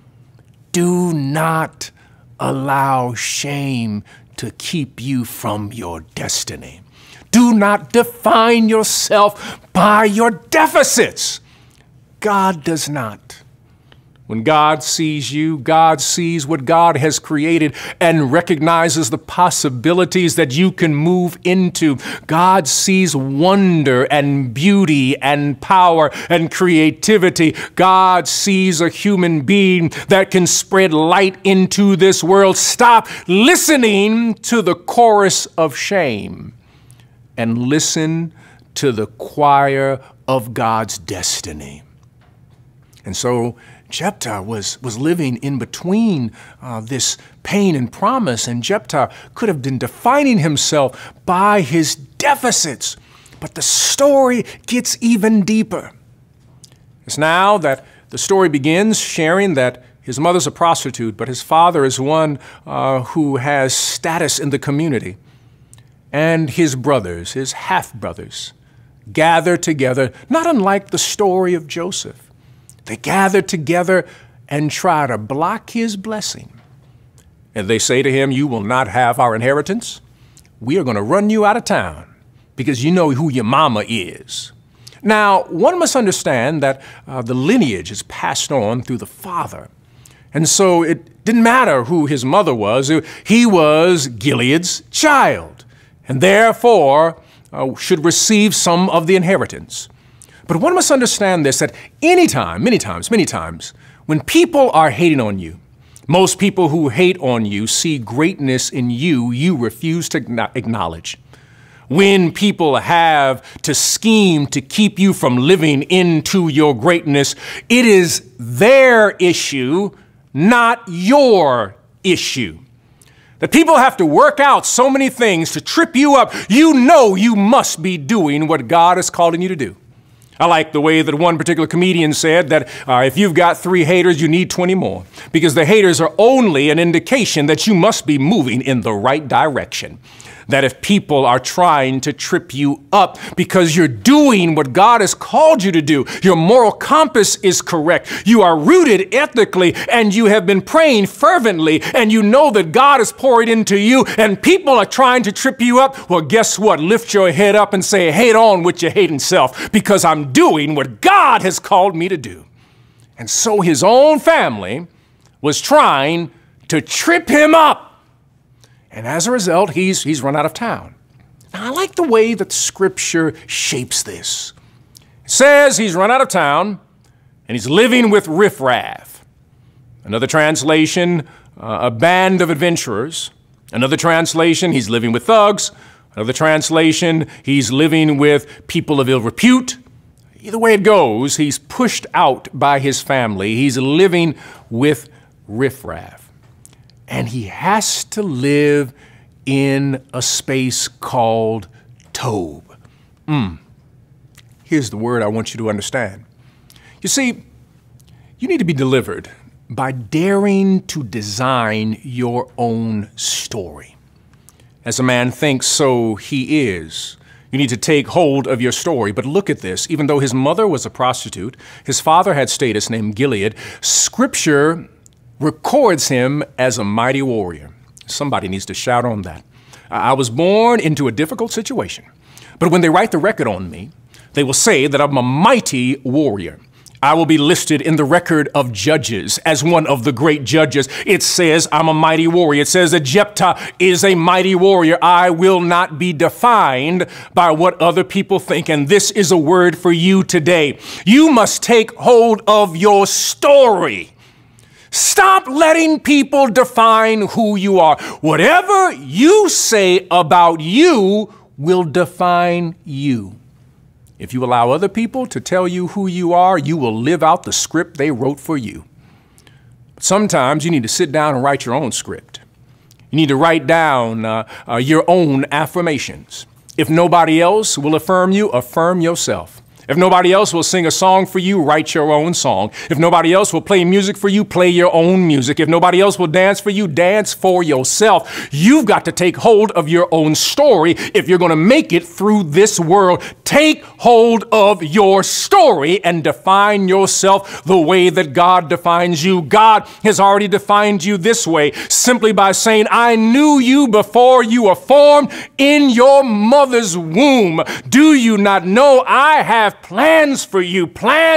Do not allow shame to keep you from your destiny. Do not define yourself by your deficits. God does not. When God sees you, God sees what God has created and recognizes the possibilities that you can move into. God sees wonder and beauty and power and creativity. God sees a human being that can spread light into this world. Stop listening to the chorus of shame and listen to the choir of God's destiny. And so Jephthah was living in between this pain and promise, and Jephthah could have been defining himself by his deficits. But the story gets even deeper. It's now that the story begins sharing that his mother's a prostitute, but his father is one who has status in the community. And his brothers, his half-brothers, gather together, not unlike the story of Joseph. They gather together and try to block his blessing. And they say to him, "You will not have our inheritance. we are going to run you out of town because you know who your mama is. Now, one must understand that the lineage is passed on through the father. And so it didn't matter who his mother was. He was Gilead's child, and therefore should receive some of the inheritance. But one must understand this, that many times, when people are hating on you, most people who hate on you see greatness in you, you refuse to acknowledge. When people have to scheme to keep you from living into your greatness, it is their issue, not your issue. That people have to work out so many things to trip you up. You know you must be doing what God is calling you to do. I like the way that one particular comedian said that if you've got 3 haters, you need 20 more, because the haters are only an indication that you must be moving in the right direction. That if people are trying to trip you up because you're doing what God has called you to do, your moral compass is correct, you are rooted ethically, and you have been praying fervently, and you know that God is pouring into you, and people are trying to trip you up, well, guess what? Lift your head up and say, hate on with your hating self, because I'm doing what God has called me to do. And so his own family was trying to trip him up. And as a result, he's run out of town. Now, I like the way that Scripture shapes this. It says he's run out of town, and he's living with riffraff. Another translation, a band of adventurers. Another translation, he's living with thugs. Another translation, he's living with people of ill repute. Either way it goes, he's pushed out by his family. He's living with riffraff. And he has to live in a space called Tob. Here's the word I want you to understand. You see, you need to be delivered by daring to design your own story. As a man thinks, so he is. You need to take hold of your story. But look at this. Even though his mother was a prostitute, his father had status named Gilead, Scripture records him as a mighty warrior. Somebody needs to shout on that. I was born into a difficult situation, but when they write the record on me, they will say that I'm a mighty warrior. I will be listed in the record of judges as one of the great judges. It says I'm a mighty warrior. It says that Jephthah is a mighty warrior. I will not be defined by what other people think, and this is a word for you today. You must take hold of your story. Stop letting people define who you are. Whatever you say about you will define you. If you allow other people to tell you who you are, you will live out the script they wrote for you. But sometimes you need to sit down and write your own script. You need to write down your own affirmations. If nobody else will affirm you, affirm yourself. If nobody else will sing a song for you, write your own song. If nobody else will play music for you, play your own music. If nobody else will dance for you, dance for yourself. You've got to take hold of your own story if you're going to make it through this world. Take hold of your story and define yourself the way that God defines you. God has already defined you this way, simply by saying, I knew you before you were formed in your mother's womb. Do you not know I have plans for you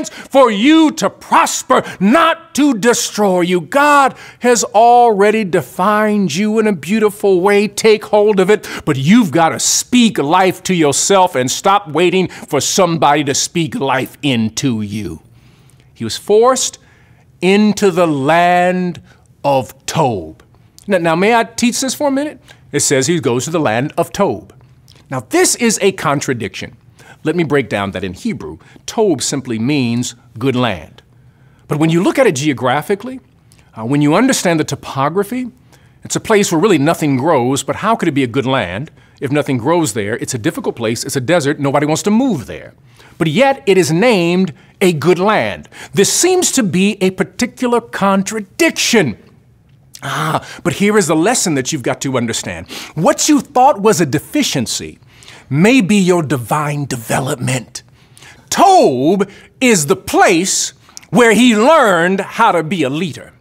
to prosper, not to destroy you. God has already defined you in a beautiful way. Take hold of it, but you've got to speak life to yourself and stop waiting for somebody to speak life into you. He was forced into the land of Tob. Now, may I teach this for a minute? It says he goes to the land of Tob. Now, this is a contradiction. Let me break down that in Hebrew. Tob simply means good land. But when you look at it geographically, when you understand the topography, it's a place where really nothing grows, but how could it be a good land if nothing grows there? It's a difficult place. It's a desert. Nobody wants to move there. But yet it is named a good land. This seems to be a particular contradiction. But here is the lesson that you've got to understand. What you thought was a deficiency may be your divine development. Tob is the place where he learned how to be a leader.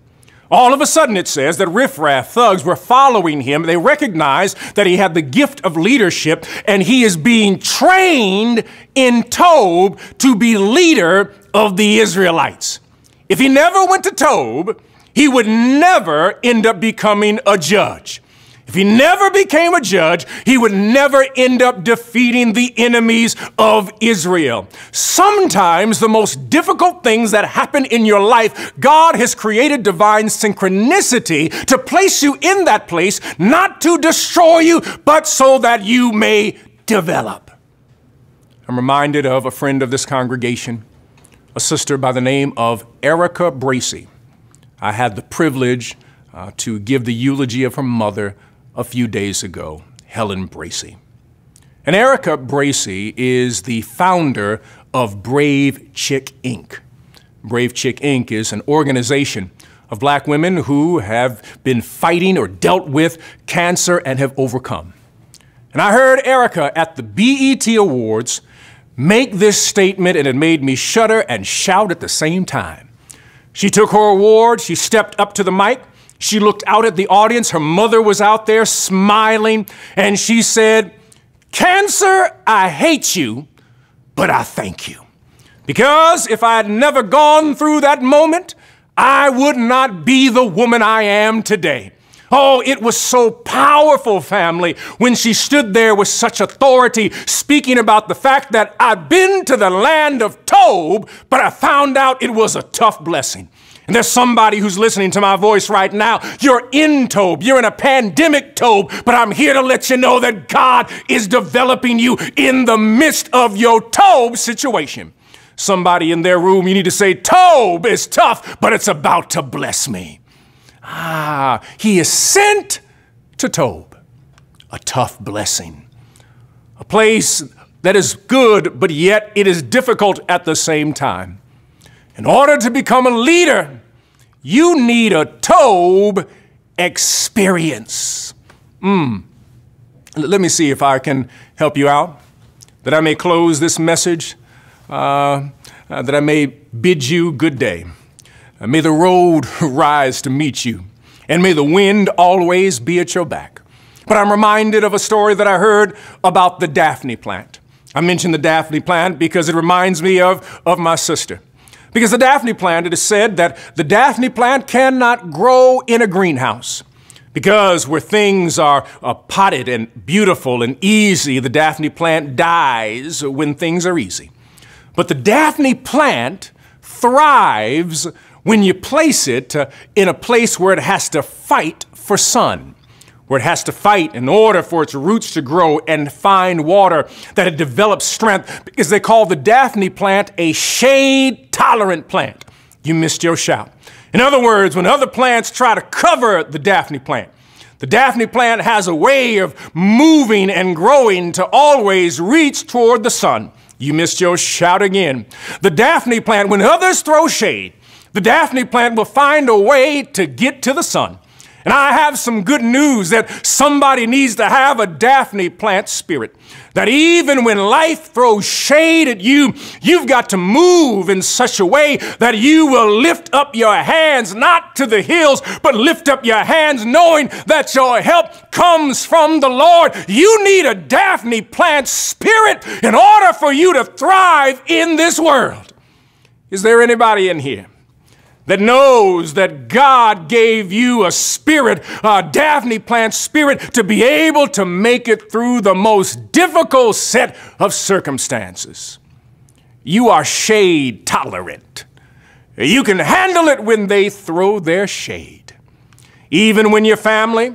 All of a sudden, it says that riffraff thugs were following him. They recognized that he had the gift of leadership, and he is being trained in Tob to be leader of the Israelites. If he never went to Tob, he would never end up becoming a judge. If he never became a judge, he would never end up defeating the enemies of Israel. Sometimes the most difficult things that happen in your life, God has created divine synchronicity to place you in that place, not to destroy you, but so that you may develop. I'm reminded of a friend of this congregation, a sister by the name of Erica Bracey. I had the privilege to give the eulogy of her mother a few days ago, Helen Bracey. And Erica Bracey is the founder of Brave Chick, Inc. Brave Chick, Inc. is an organization of black women who have been fighting or dealt with cancer and have overcome. And I heard Erica at the BET Awards make this statement, and it made me shudder and shout at the same time. She took her award, she stepped up to the mic, she looked out at the audience, her mother was out there smiling, and she said, "Cancer, I hate you, but I thank you. Because if I had never gone through that moment, I would not be the woman I am today." Oh, it was so powerful, family, when she stood there with such authority, speaking about the fact that I've been to the land of Tob, but I found out it was a tough blessing. And there's somebody who's listening to my voice right now. You're in Tob. You're in a pandemic Tob, but I'm here to let you know that God is developing you in the midst of your Tob situation. Somebody in their room, you need to say, Tob is tough, but it's about to bless me. He is sent to Tob, a tough blessing, a place that is good, but yet it is difficult at the same time. In order to become a leader, you need a Tob experience. Let me see if I can help you out, that I may close this message, that I may bid you good day. May the road rise to meet you, and may the wind always be at your back. But I'm reminded of a story that I heard about the Daphne plant. I mentioned the Daphne plant because it reminds me of my sister. Because the Daphne plant, it is said that the Daphne plant cannot grow in a greenhouse. Because where things are potted and beautiful and easy, the Daphne plant dies when things are easy. But the Daphne plant thrives when you place it in a place where it has to fight for sun, where it has to fight in order for its roots to grow and find water, that it develops strength, because they call the Daphne plant a shade-tolerant plant. You missed your shout. In other words, when other plants try to cover the Daphne plant has a way of moving and growing to always reach toward the sun. You missed your shout again. The Daphne plant, when others throw shade, the Daphne plant will find a way to get to the sun. And I have some good news that somebody needs to have a Daphne plant spirit. That even when life throws shade at you, you've got to move in such a way that you will lift up your hands, not to the hills, but lift up your hands knowing that your help comes from the Lord. You need a Daphne plant spirit in order for you to thrive in this world. Is there anybody in here that knows that God gave you a spirit, a Daphne plant spirit, to be able to make it through the most difficult set of circumstances? You are shade tolerant. You can handle it when they throw their shade. Even when your family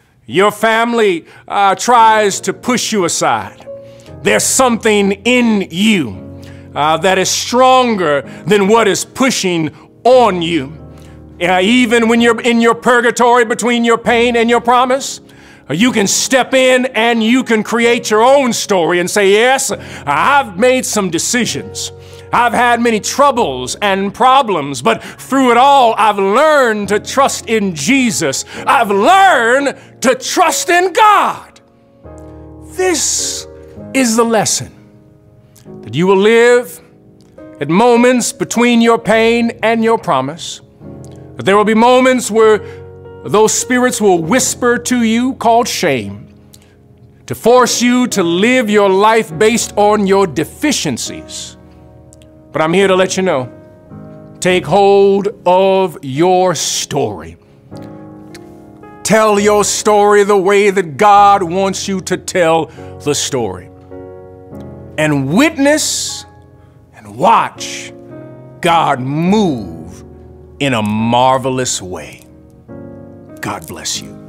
tries to push you aside, there's something in you that is stronger than what is pushing on you. Even when you're in your purgatory between your pain and your promise, you can step in and you can create your own story and say, yes, I've made some decisions. I've had many troubles and problems, but through it all, I've learned to trust in Jesus. I've learned to trust in God. This is the lesson, that you will live at moments between your pain and your promise, But there will be moments where those spirits will whisper to you, called shame, to force you to live your life based on your deficiencies. But I'm here to let you know, take hold of your story. Tell your story the way that God wants you to tell the story. And witness and watch God move in a marvelous way. God bless you.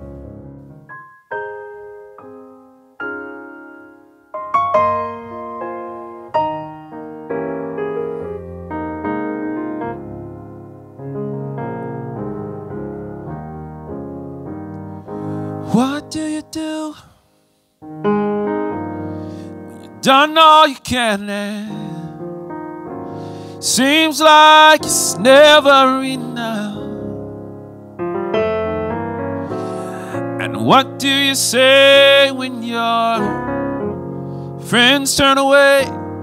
What do you do when you've done all you can and seems like it's never enough? And what do you say when your friends turn away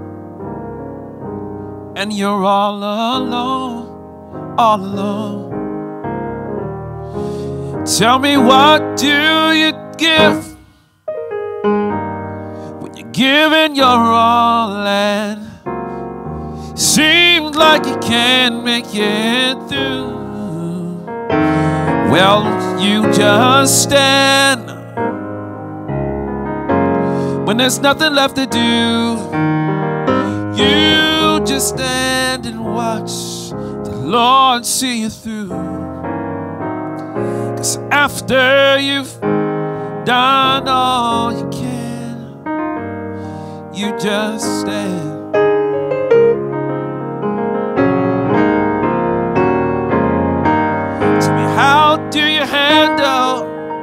and you're all alone, all alone? Tell me, what do you give when you're giving your all and seems like you can't make it through? Well, you just stand when there's nothing left to do. You just stand and watch the Lord see you through. After you've done all you can, you just stand. Tell me, how do you handle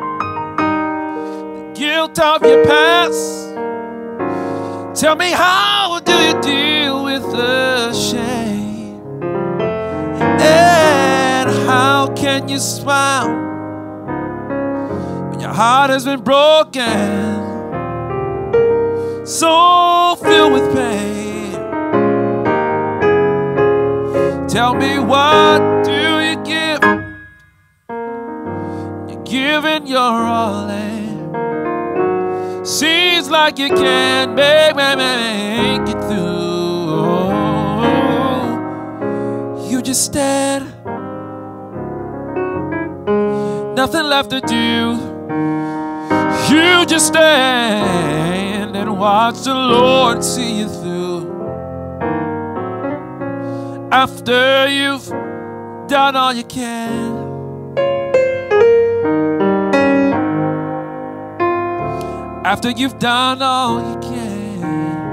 the guilt of your past? Tell me, how do you deal with the shame? And how can you smile? Your heart has been broken, so filled with pain. Tell me, what do you give? You're giving your all and seems like you can't make it through. You just stand, nothing left to do. You just stand and watch the Lord see you through. After you've done all you can, after you've done all you can,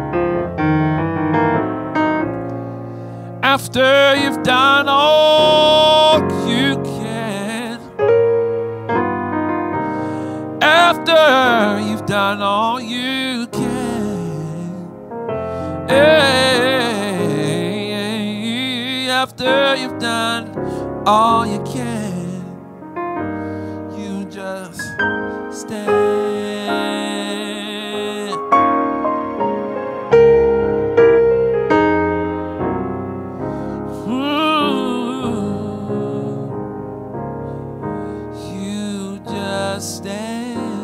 after you've done all you can, after you've done all you can, after you've done all you can, you just stand. You just stand.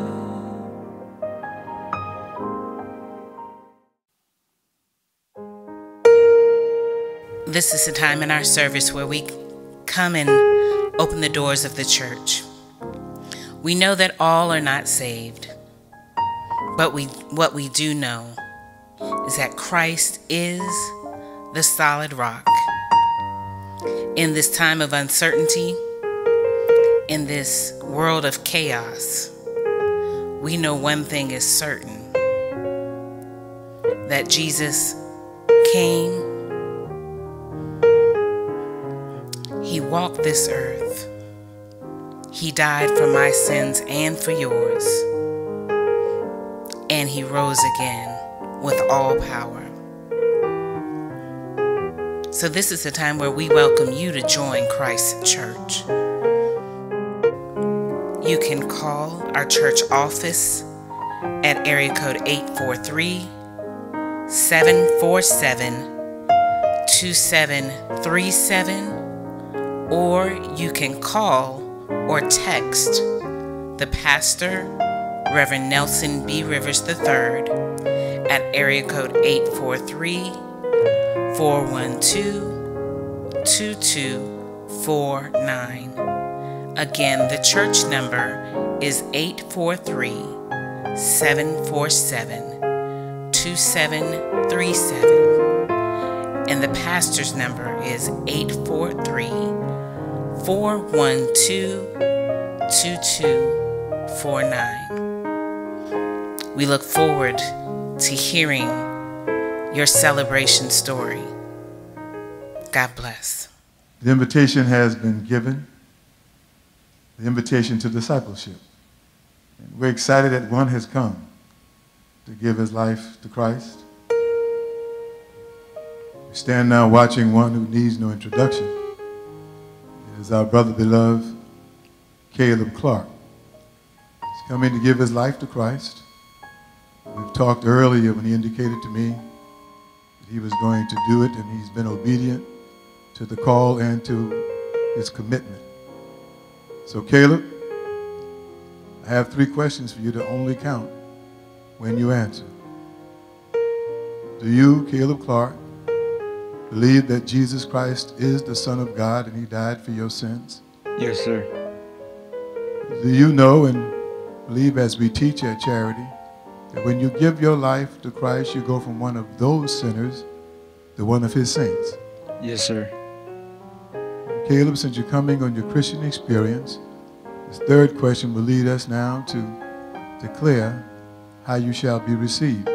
This is a time in our service where we come and open the doors of the church. We know that all are not saved, but what we do know is that Christ is the solid rock. In this time of uncertainty, in this world of chaos, we know one thing is certain, that Jesus came. He walked this earth. He died for my sins and for yours. And he rose again with all power. So this is a time where we welcome you to join Christ's church. You can call our church office at area code 843-747-2737. or you can call or text the pastor, Reverend Nelson B. Rivers III, at area code 843-412-2249. Again, the church number is 843-747-2737, and the pastor's number is 843-412-2249. We look forward to hearing your celebration story. God bless. The invitation has been given, the invitation to discipleship. And we're excited that one has come to give his life to Christ. We stand now watching one who needs no introduction. It is our brother beloved, Caleb Clark. He's coming to give his life to Christ. We've talked earlier when he indicated to me that he was going to do it, and he's been obedient to the call and to his commitment. So Caleb, I have 3 questions for you to only count when you answer. Do you, Caleb Clark, believe that Jesus Christ is the Son of God and he died for your sins? Yes, sir. Do you know and believe, as we teach at Charity, that when you give your life to Christ, you go from one of those sinners to one of his saints? Yes, sir. Caleb, since you're coming on your Christian experience, this 3rd question will lead us now to declare how you shall be received.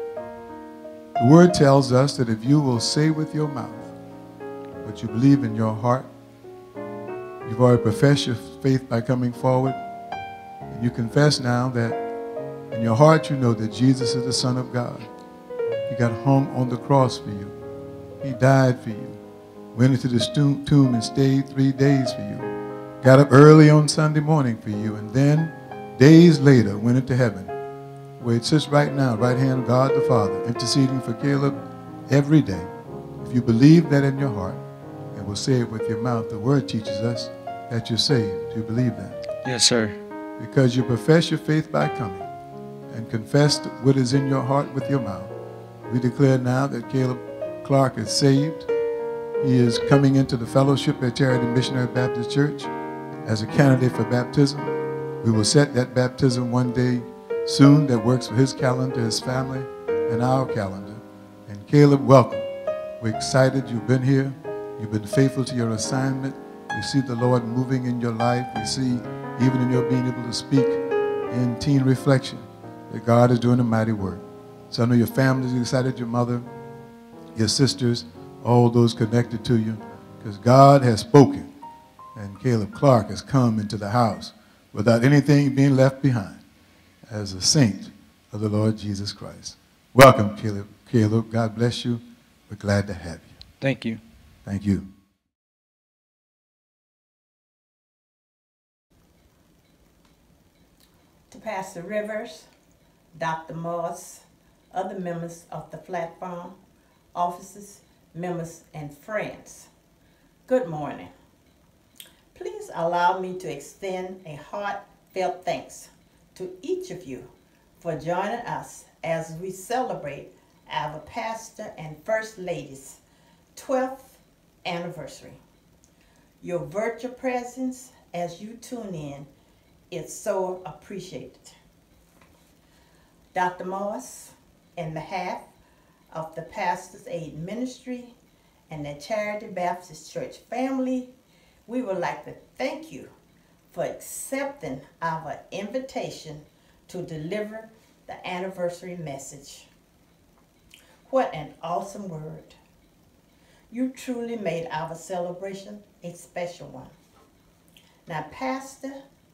The word tells us that if you will say with your mouth what you believe in your heart, you've already professed your faith by coming forward, and you confess now that in your heart you know that Jesus is the Son of God. He got hung on the cross for you. He died for you. Went into the tomb and stayed 3 days for you. Got up early on Sunday morning for you, and then days later went into heaven, where it sits right now, right hand of God the Father, interceding for Caleb every day. If you believe that in your heart and will say it with your mouth, the word teaches us that you're saved. Do you believe that? Yes, sir. Because you profess your faith by coming and confess what is in your heart with your mouth. We declare now that Caleb Clark is saved. He is coming into the fellowship at Charity Missionary Baptist Church as a candidate for baptism. We will set that baptism one day soon that works for his calendar, his family, and our calendar. And Caleb, welcome. We're excited you've been here. You've been faithful to your assignment. We see the Lord moving in your life. We see, even in your being able to speak in teen reflection, that God is doing a mighty work. So I know your family is excited, your mother, your sisters, all those connected to you, because God has spoken, and Caleb Clark has come into the house without anything being left behind as a saint of the Lord Jesus Christ. Welcome, Caleb. Caleb, God bless you. We're glad to have you. Thank you. Thank you. To Pastor Rivers, Dr. Moss, other members of the platform, officers, members, and friends, good morning. Please allow me to extend a heartfelt thanks to each of you for joining us as we celebrate our pastor and first lady's 12th anniversary. Your virtual presence as you tune in is so appreciated. Dr. Moss, in behalf of the Pastor's Aid Ministry and the Charity Baptist Church family, we would like to thank you for accepting our invitation to deliver the anniversary message. What an awesome word. You truly made our celebration a special one. Now, Pastor,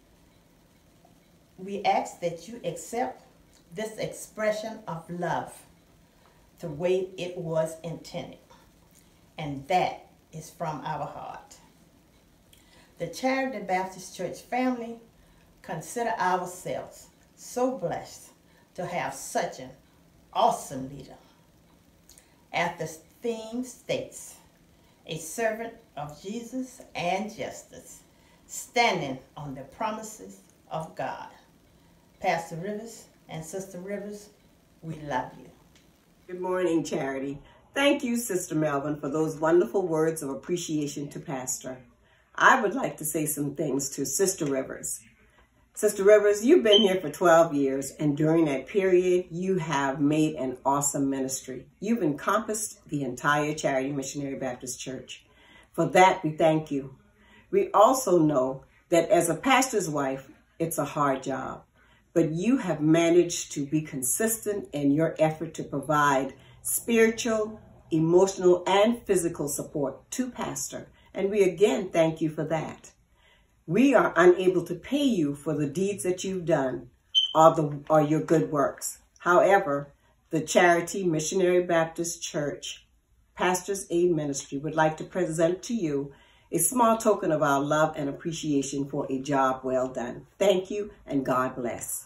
we ask that you accept this expression of love the way it was intended, and that is from our heart. The Charity Baptist Church family consider ourselves so blessed to have such an awesome leader. As the theme states, a servant of Jesus and justice, standing on the promises of God. Pastor Rivers and Sister Rivers, we love you. Good morning, Charity. Thank you, Sister Melvin, for those wonderful words of appreciation to Pastor. I would like to say some things to Sister Rivers. Sister Rivers, you've been here for 12 years, and during that period, you have made an awesome ministry. You've encompassed the entire Charity Missionary Baptist Church. For that, we thank you. We also know that as a pastor's wife, it's a hard job, but you have managed to be consistent in your effort to provide spiritual, emotional, and physical support to Pastor, and we again thank you for that. We are unable to pay you for the deeds that you've done or your good works. However, the Charity Missionary Baptist Church Pastor's Aid Ministry would like to present to you a small token of our love and appreciation for a job well done. Thank you, and God bless.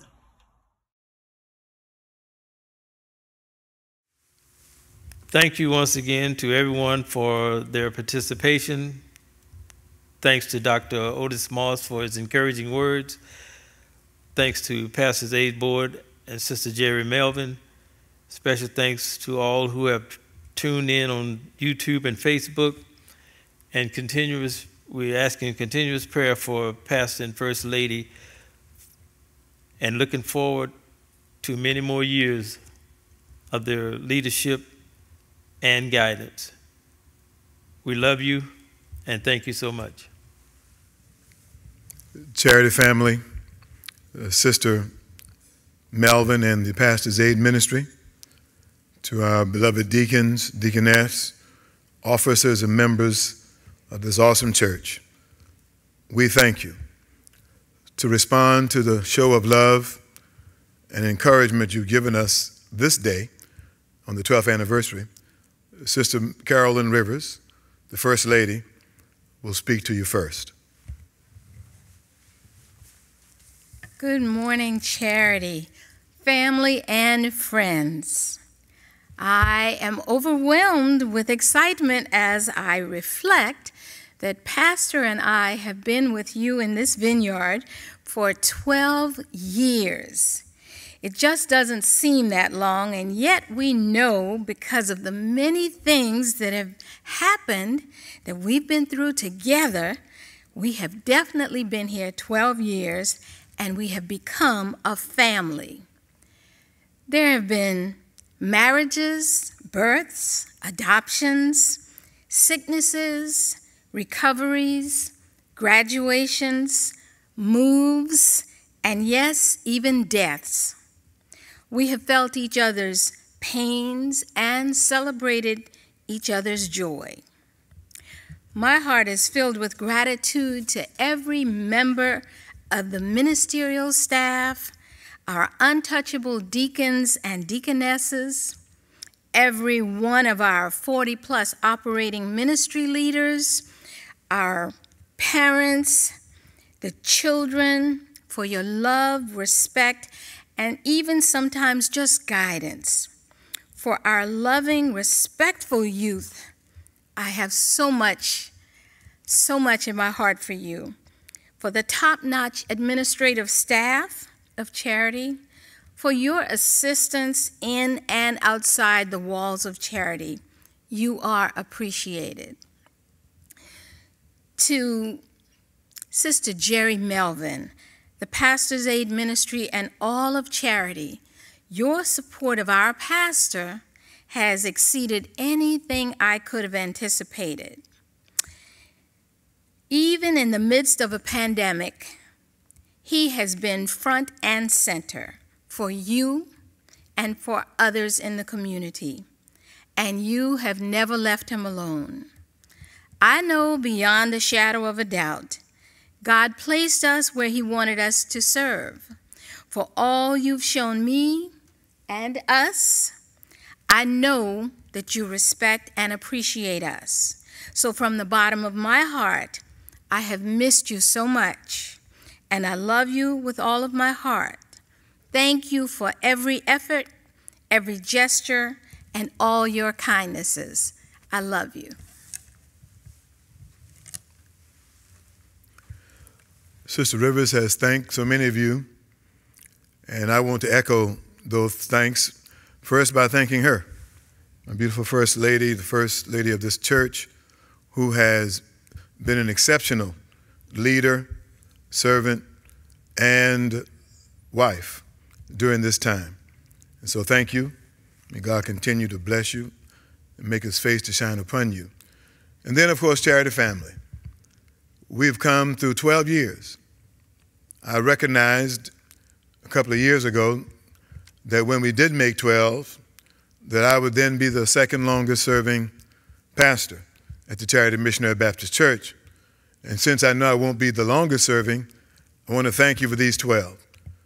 Thank you once again to everyone for their participation. Thanks to Dr. Otis Moss for his encouraging words. Thanks to Pastor's Aid Board and Sister Jerry Melvin. Special thanks to all who have tuned in on YouTube and Facebook. And we're asking continuous prayer for Pastor and First Lady, and looking forward to many more years of their leadership and guidance. We love you, and thank you so much. Charity family, Sister Melvin and the Pastor's Aid Ministry, to our beloved deacons, deaconess, officers and members of this awesome church, we thank you. To respond to the show of love and encouragement you've given us this day on the 12th anniversary, Sister Carolyn Rivers, the First Lady, will speak to you first. Good morning, Charity, family, and friends. I am overwhelmed with excitement as I reflect that Pastor and I have been with you in this vineyard for 12 years. It just doesn't seem that long, and yet we know, because of the many things that have happened that we've been through together, we have definitely been here 12 years, and we have become a family. There have been marriages, births, adoptions, sicknesses, recoveries, graduations, moves, and yes, even deaths. We have felt each other's pains and celebrated each other's joy. My heart is filled with gratitude to every member of the ministerial staff, our untouchable deacons and deaconesses, every one of our 40-plus operating ministry leaders, our parents, the children, for your love, respect, and even sometimes just guidance. For our loving, respectful youth, I have so much in my heart for you. For the top-notch administrative staff of Charity, for your assistance in and outside the walls of Charity, you are appreciated. To Sister Jerry Melvin, the Pastor's Aid Ministry, and all of Charity, your support of our pastor has exceeded anything I could have anticipated. Even in the midst of a pandemic, he has been front and center for you and for others in the community, and you have never left him alone. I know beyond a shadow of a doubt, God placed us where he wanted us to serve. For all you've shown me and us, I know that you respect and appreciate us. So from the bottom of my heart, I have missed you so much, and I love you with all of my heart. Thank you for every effort, every gesture, and all your kindnesses. I love you. Sister Rivers has thanked so many of you, and I want to echo those thanks first by thanking her, my beautiful First Lady, the First Lady of this church, who has been an exceptional leader, servant, and wife during this time. And so thank you. May God continue to bless you and make his face to shine upon you. And then, of course, Charity family. We've come through 12 years. I recognized a couple of years ago that when we did make 12, that I would then be the second longest serving pastor at the Charity Missionary Baptist Church. And since I know I won't be the longest serving, I want to thank you for these 12.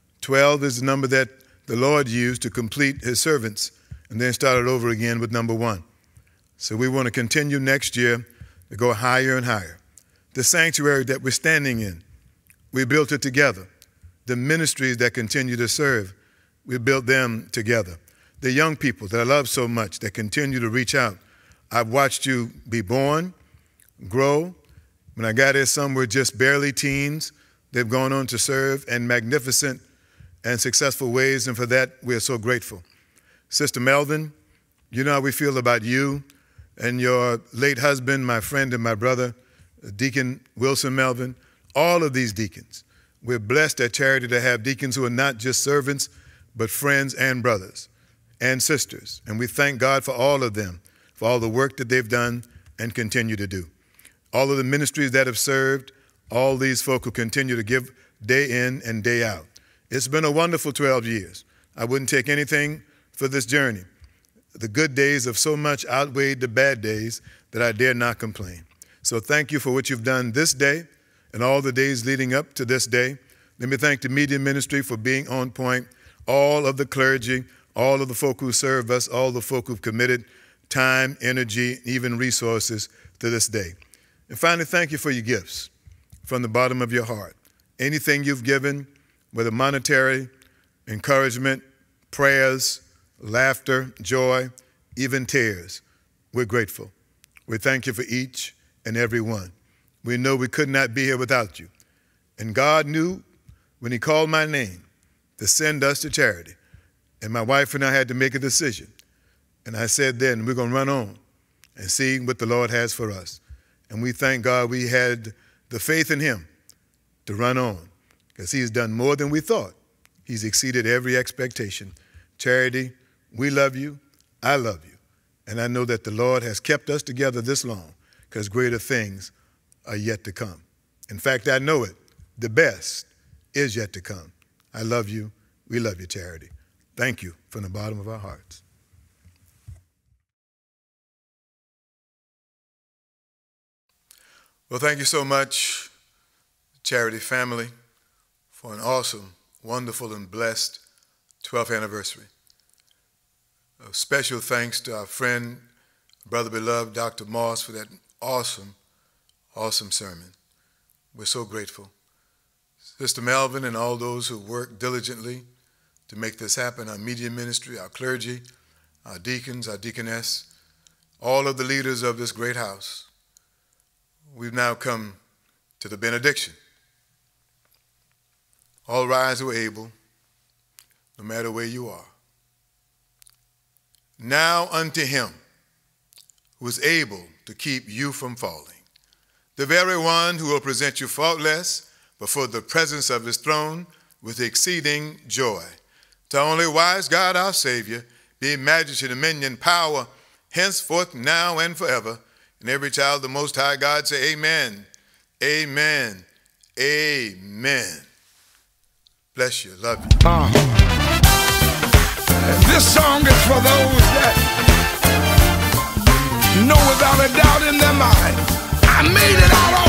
12 is the number that the Lord used to complete his servants and then started over again with number 1. So we want to continue next year to go higher and higher. The sanctuary that we're standing in, we built it together. The ministries that continue to serve, we built them together. The young people that I love so much that continue to reach out. I've watched you be born, grow. When I got here, some were just barely teens. They've gone on to serve in magnificent and successful ways, and for that, we're so grateful. Sister Melvin, you know how we feel about you and your late husband, my friend and my brother, Deacon Wilson Melvin, all of these deacons. We're blessed at Charity to have deacons who are not just servants, but friends and brothers and sisters. And we thank God for all of them, for all the work that they've done and continue to do. All of the ministries that have served, all these folk who continue to give day in and day out. It's been a wonderful 12 years. I wouldn't take anything for this journey. The good days of so much outweighed the bad days that I dare not complain. So thank you for what you've done this day and all the days leading up to this day. Let me thank the media ministry for being on point, all of the clergy, all of the folk who serve us, all the folk who've committed time, energy, even resources to this day. And finally, thank you for your gifts from the bottom of your heart. Anything you've given, whether monetary, encouragement, prayers, laughter, joy, even tears, we're grateful. We thank you for each and every one. We know we could not be here without you. And God knew when he called my name to send us to Charity. And my wife and I had to make a decision. And I said then, we're going to run on and see what the Lord has for us. And we thank God we had the faith in him to run on, because he's done more than we thought. He's exceeded every expectation. Charity, we love you. I love you. And I know that the Lord has kept us together this long because greater things are yet to come. In fact, I know it. The best is yet to come. I love you. We love you, Charity. Thank you from the bottom of our hearts. Well, thank you so much, Charity family, for an awesome, wonderful, and blessed 12th anniversary. A special thanks to our friend, brother beloved, Dr. Moss, for that awesome, awesome sermon. We're so grateful. Sister Melvin and all those who worked diligently to make this happen, our media ministry, our clergy, our deacons, our deaconess, all of the leaders of this great house. We've now come to the benediction. All rise who are able, no matter where you are. Now unto him who is able to keep you from falling, the very one who will present you faultless before the presence of his throne with exceeding joy. To only wise God our Savior be majesty, dominion, power, henceforth, now, and forever. And every child of the Most High God say amen, amen, amen. Bless you, love you. This song is for those that know without a doubt in their mind, I made it out